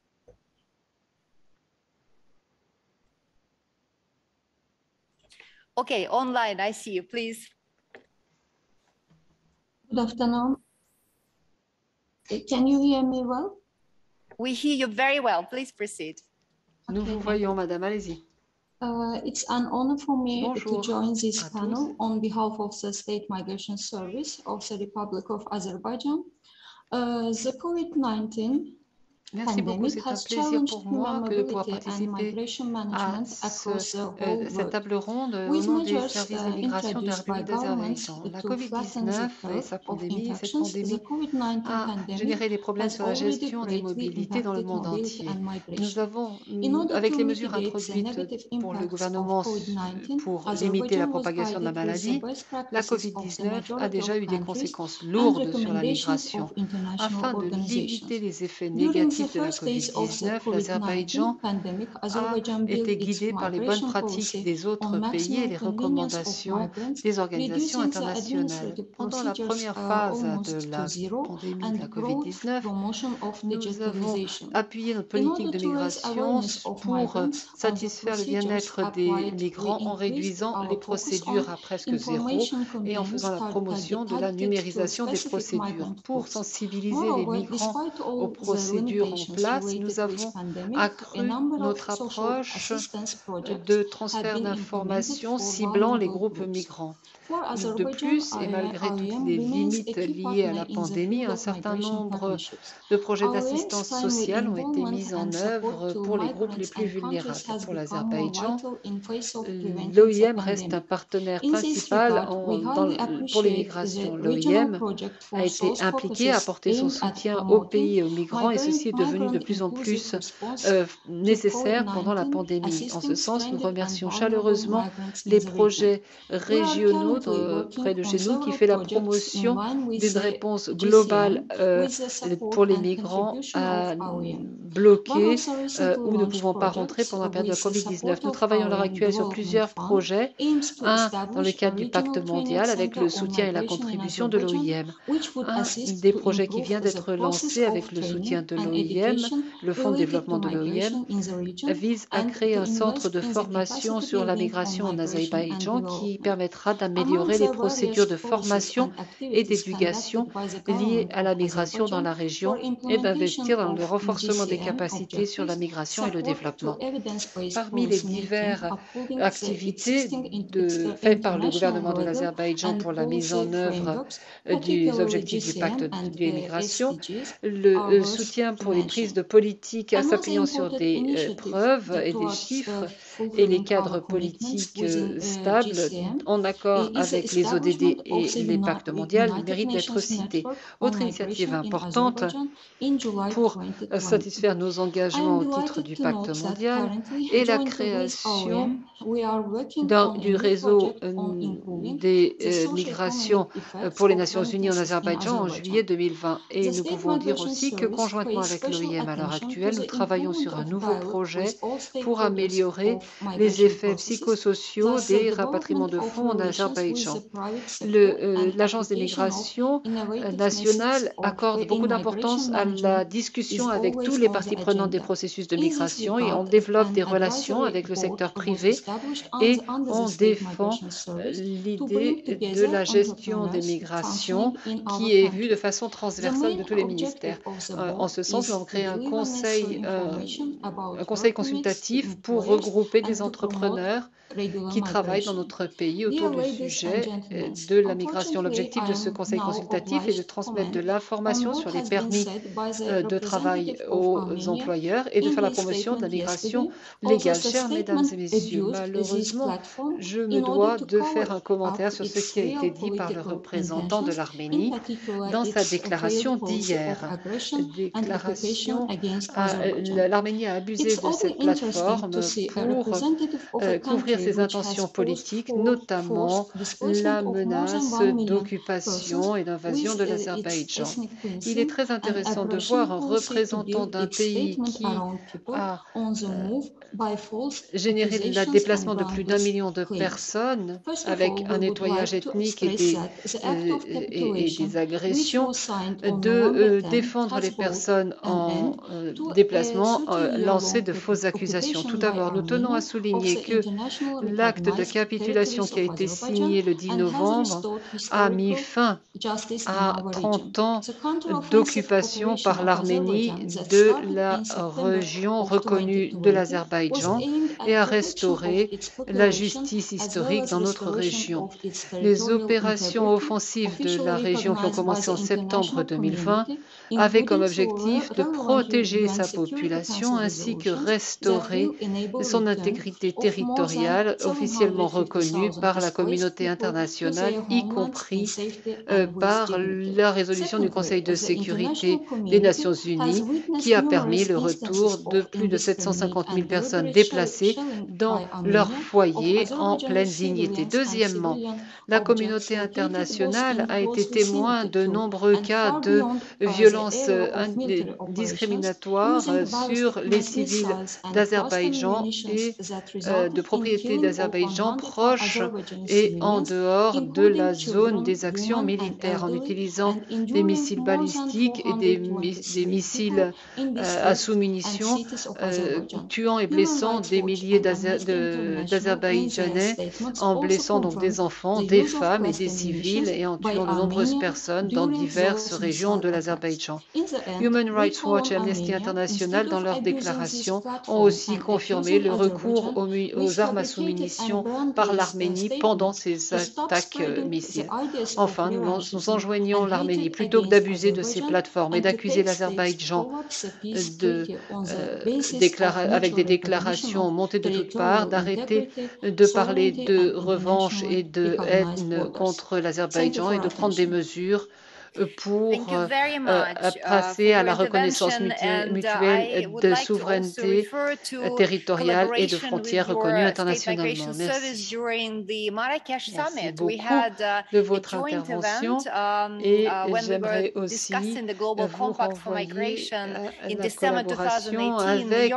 Okay, online, I see you, please. Good afternoon. Can you hear me well? We hear you very well. Please proceed. Nous vous voyons, madame. Allez-y. It's an honor for me Bonjour to join this à panel tous. on behalf of the State Migration Service of the Republic of Azerbaijan. The COVID-19 Merci beaucoup. C'est un plaisir pour moi que de pouvoir participer à cette table ronde au nom des services de migration de la République d'Azerbaïdjan. La COVID-19 et sa pandémie, cette pandémie a généré des problèmes sur la gestion des mobilités dans le monde entier. Nous avons, avec les mesures introduites pour le gouvernement pour limiter la propagation de la maladie, la COVID-19 a déjà eu des conséquences lourdes sur la migration. Afin de limiter les effets négatifs de la COVID-19, l'Azerbaïdjan a été guidé par les bonnes pratiques des autres pays et les recommandations des organisations internationales. Pendant la première phase de la pandémie de la COVID-19, nous avons appuyé notre politique de migration pour satisfaire le bien-être des migrants en réduisant les procédures à presque zéro et en faisant la promotion de la numérisation des procédures. Pour sensibiliser les migrants aux procédures en place, nous avons accru notre approche de transfert d'informations ciblant les groupes migrants. De plus, et malgré toutes les limites liées à la pandémie, un certain nombre de projets d'assistance sociale ont été mis en œuvre pour les groupes les plus vulnérables. Pour l'Azerbaïdjan, l'OIM reste un partenaire principal pour les migrations. L'OIM a été impliqué à apporter son soutien aux pays et aux migrants, et ceci est devenu de plus en plus nécessaire pendant la pandémie. En ce sens, nous remercions chaleureusement les projets régionaux près de chez nous qui fait la promotion d'une réponse globale pour les migrants bloqués ou ne pouvant pas rentrer pendant la période de la COVID-19. Nous travaillons à l'heure actuelle sur plusieurs projets, un dans le cadre du pacte mondial avec le soutien et la contribution de l'OIM. Un des projets qui vient d'être lancé avec le soutien de l'OIM, le Fonds de développement de l'OIM, vise à créer un centre de formation sur la migration en Azerbaïdjan qui permettra d'améliorer les procédures de formation et d'éducation liées à la migration dans la région et d'investir dans le renforcement des capacités sur la migration et le développement. Parmi les diverses activités faites par le gouvernement de l'Azerbaïdjan pour la mise en œuvre des objectifs du pacte de migration, le soutien pour les prises de politique s'appuyant sur des preuves et des chiffres et les cadres politiques stables en accord avec les ODD et les pactes mondiaux méritent d'être cités. Autre initiative importante pour satisfaire nos engagements au titre du pacte mondial est la création du réseau des migrations pour les Nations Unies en Azerbaïdjan en juillet 2020. Et nous pouvons dire aussi que conjointement avec l'OIM à l'heure actuelle, nous travaillons sur un nouveau projet pour améliorer les effets psychosociaux des rapatriements de fonds en Azerbaïdjan. L'Agence des migrations nationale accorde beaucoup d'importance à la discussion avec tous les parties prenantes des processus de migration et on développe des relations avec le secteur privé et on défend l'idée de la gestion des migrations qui est vue de façon transversale de tous les ministères. En ce sens, nous avons créé un conseil consultatif pour regrouper des entrepreneurs qui travaillent dans notre pays autour du sujet de la migration. L'objectif de ce conseil consultatif est de transmettre de l'information sur les permis de travail aux employeurs et de faire la promotion de la migration légale. Chers mesdames et messieurs, malheureusement, je me dois de faire un commentaire sur ce qui a été dit par le représentant de l'Arménie dans sa déclaration d'hier. L'Arménie a abusé de cette plateforme pour couvrir ses intentions politiques, notamment la menace d'occupation et d'invasion de l'Azerbaïdjan. Il est très intéressant de voir un représentant d'un pays qui a généré le déplacement de plus d'1 million de personnes avec un nettoyage ethnique et des agressions, de défendre les personnes en déplacement, lancer de fausses accusations. Tout d'abord, nous tenons à souligner que l'acte de capitulation qui a été signé le 10 novembre a mis fin à 30 ans d'occupation par l'Arménie de la région reconnue de l'Azerbaïdjan et a restauré la justice historique dans notre région. Les opérations offensives de la région qui ont commencé en septembre 2020 avaient comme objectif de protéger sa population ainsi que restaurer son intégrité territoriale officiellement reconnue par la communauté internationale, y compris par la résolution du Conseil de sécurité des Nations Unies qui a permis le retour de plus de 750 000 personnes déplacées dans leur foyer en pleine dignité. Deuxièmement, la communauté internationale a été témoin de nombreux cas de violences discriminatoires sur les civils d'Azerbaïdjan et de propriétés d'Azerbaïdjan proches et en dehors de la zone des actions militaires en utilisant des missiles balistiques et des missiles à sous-munitions, tuant et blessant des milliers d'Azerbaïdjanais, en blessant donc des enfants, des femmes et des civils et en tuant de nombreuses personnes dans diverses régions de l'Azerbaïdjan. Human Rights Watch et Amnesty International, dans leurs déclarations, ont aussi confirmé le recours aux armes à sous-munitions par l'Arménie pendant ces attaques missiles. Enfin, nous enjoignons l'Arménie, plutôt que d'abuser de ces plateformes et d'accuser l'Azerbaïdjan avec des déclarations montées de toutes parts, d'arrêter de parler de revanche et de haine contre l'Azerbaïdjan et de prendre des mesures pour passer à la reconnaissance mutuelle de souveraineté territoriale et de frontières reconnues internationalement. Merci. Merci beaucoup de votre intervention et j'aimerais aussi vous renvoyer à la collaboration avec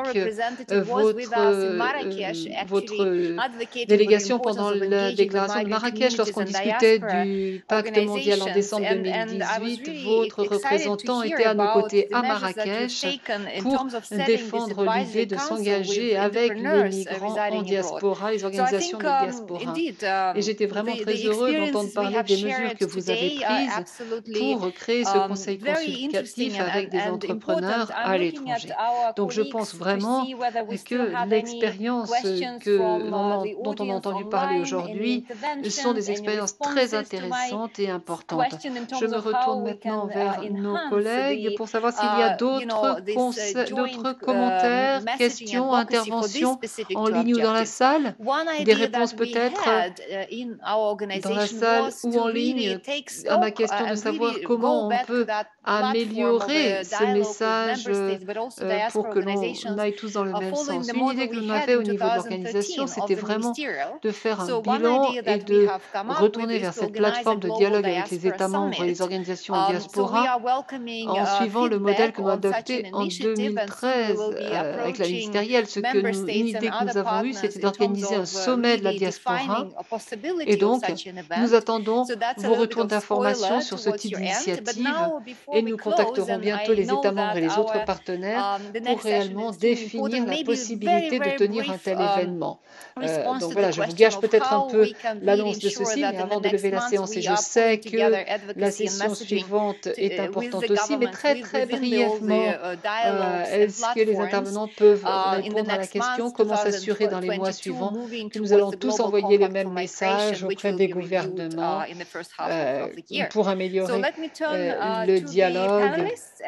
votre délégation pendant la déclaration de Marrakech lorsqu'on discutait du pacte mondial en décembre 2018. Votre représentant était à nos côtés à Marrakech pour défendre l'idée de s'engager avec les migrants en diaspora, les organisations de diaspora. Et j'étais vraiment très heureux d'entendre parler des mesures que vous avez prises pour créer ce conseil consultatif avec des entrepreneurs à l'étranger. Donc je pense vraiment que l'expérience dont on a entendu parler aujourd'hui sont des expériences très intéressantes et importantes. Je me retourne maintenant vers nos collègues pour savoir s'il y a d'autres commentaires, questions, interventions en ligne ou dans la salle. Des réponses peut-être dans la salle ou en ligne à ma question de savoir comment on peut améliorer ce message pour que l'on aille tous dans le même sens. Une idée que l'on avait au niveau de l'organisation, c'était vraiment de faire un bilan et de retourner vers cette plateforme de dialogue avec les États membres et les organisations en diaspora en suivant le modèle que nous avons adopté en 2013 avec la ministérielle. Une idée que nous avons eue, c'était d'organiser un sommet de la diaspora. Et donc, nous attendons vos retours d'informations sur ce type d'initiative et nous contacterons bientôt les États membres et les autres partenaires pour réellement définir la possibilité de tenir un tel événement. Donc voilà, je vous gâche peut-être un peu l'annonce de ceci, mais avant de lever la séance, et je sais que la session suivante est importante aussi, mais très brièvement, est-ce que les intervenants peuvent répondre à la question comment s'assurer dans les mois suivants que nous allons tous envoyer le même message auprès des gouvernements pour améliorer le dialogue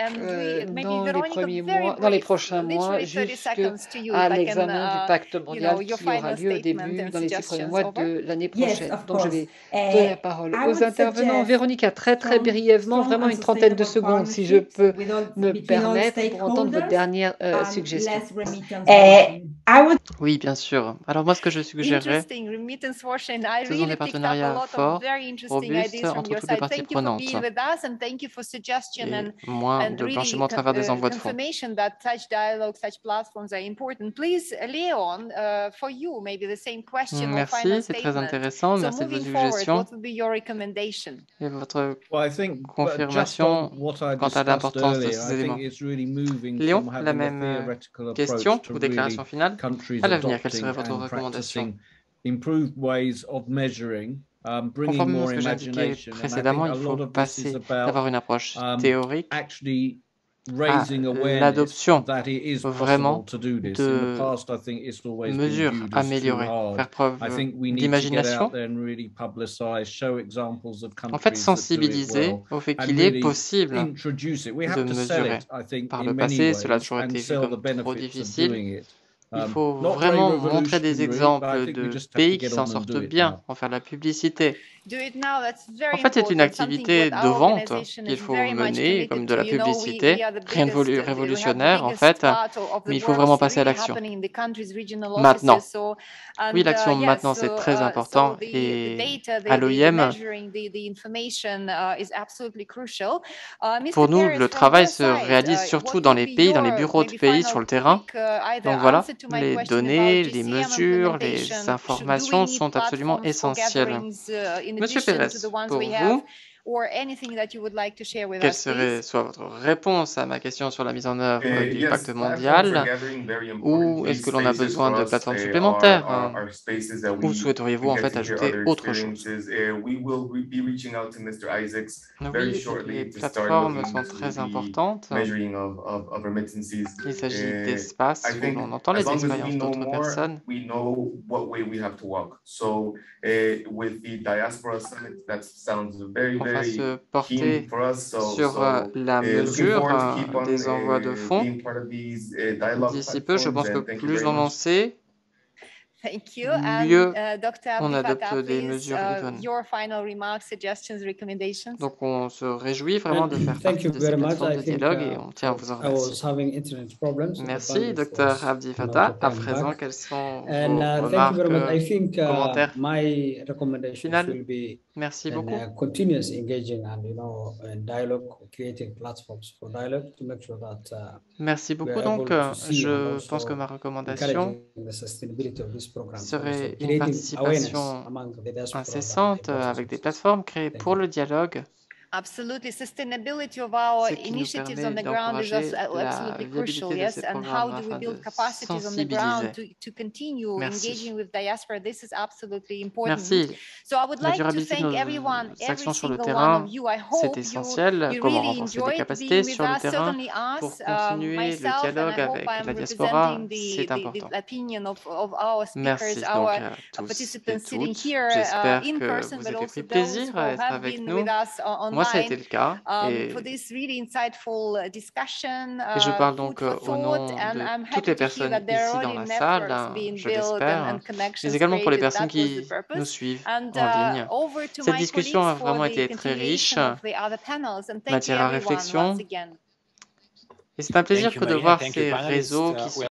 dans les prochains mois jusqu'à l'examen du pacte mondial qui aura lieu dans les 6 premiers mois de l'année prochaine. Donc je vais donner la parole aux intervenants. Véronica, très brièvement, vraiment une trentaine de secondes si je peux me permettre pour entendre votre dernière suggestion. Oui, bien sûr. Alors moi, ce que je suggérerais, ce sont des partenariats forts, robustes entre toutes les parties prenantes et moins de blanchiment à travers des envois de fonds. Merci, c'est très intéressant. Merci de vos suggestions. Et votre confirmation quant à l'importance de ces éléments. Léon, la même question ou déclaration finale. À l'avenir, quelle serait votre recommandation? Conformément à ce que j'ai indiqué précédemment, il faut passer d'avoir une approche théorique à l'adoption vraiment de mesures améliorées, faire preuve d'imagination, en fait sensibiliser au fait qu'il est possible de mesurer. Par le passé, cela a toujours été vu comme trop difficile. Il faut vraiment montrer des exemples de pays qui s'en sortent bien, en faire de la publicité. En fait, c'est une activité de vente qu'il faut mener, comme de la publicité, rien de révolutionnaire en fait, mais il faut vraiment passer à l'action. Maintenant, oui, l'action maintenant c'est très important et à l'OIM, pour nous, le travail se réalise surtout dans les pays, dans les bureaux de pays sur le terrain. Donc voilà, les données, les mesures, les informations sont absolument essentielles. Monsieur Pérez, pour vous, quelle serait soit votre réponse à ma question sur la mise en œuvre du pacte mondial, ou est-ce que l'on a besoin de plateformes supplémentaires, ou souhaiteriez-vous en fait ajouter autre chose? Oui, les plateformes sont très importantes. Il s'agit d'espaces où l'on entend les expériences d'autres personnes. On va se porter sur la mesure des envois de fonds. D'ici peu, je pense que plus on en sait, mieux on adopte des mesures idoines. Donc on se réjouit vraiment de faire partie de ces plateformes de dialogue et on tient à vous en remercier. Merci, Dr Abdi Fattah. À présent, quelles sont vos remarques, commentaires finales? Merci beaucoup. Merci beaucoup. Donc, je pense que ma recommandation serait une participation incessante avec des plateformes créées pour le dialogue. Absolutely, sustainability of our initiatives on the ground is absolutely crucial, yes. And how do we build capacities on the ground to continue engaging with diaspora? This is absolutely important. So I would like to thank everyone, every single one of you. I hope you really enjoyed being with us. Certainly us, myself, and I hope I'm representing the opinion of our speakers, our participants sitting here in person, but also those who have been with us online. moi, ça a été le cas. For this really insightful discussion, Et je parle donc food for au thought, nom and de I'm toutes happy les to hear personnes that there are ici dans already la salle, networks being je built l'espère, and mais connections également pour les created. personnes That was the qui purpose. nous suivent And en ligne. over to Cette my discussion a colleagues for vraiment the été très riche, continuation of the other panels, and thank you matière à everyone réflexion. once again. Et c'est un plaisir Thank you, que de Marina. voir Thank you, ces panelists. réseaux qui sont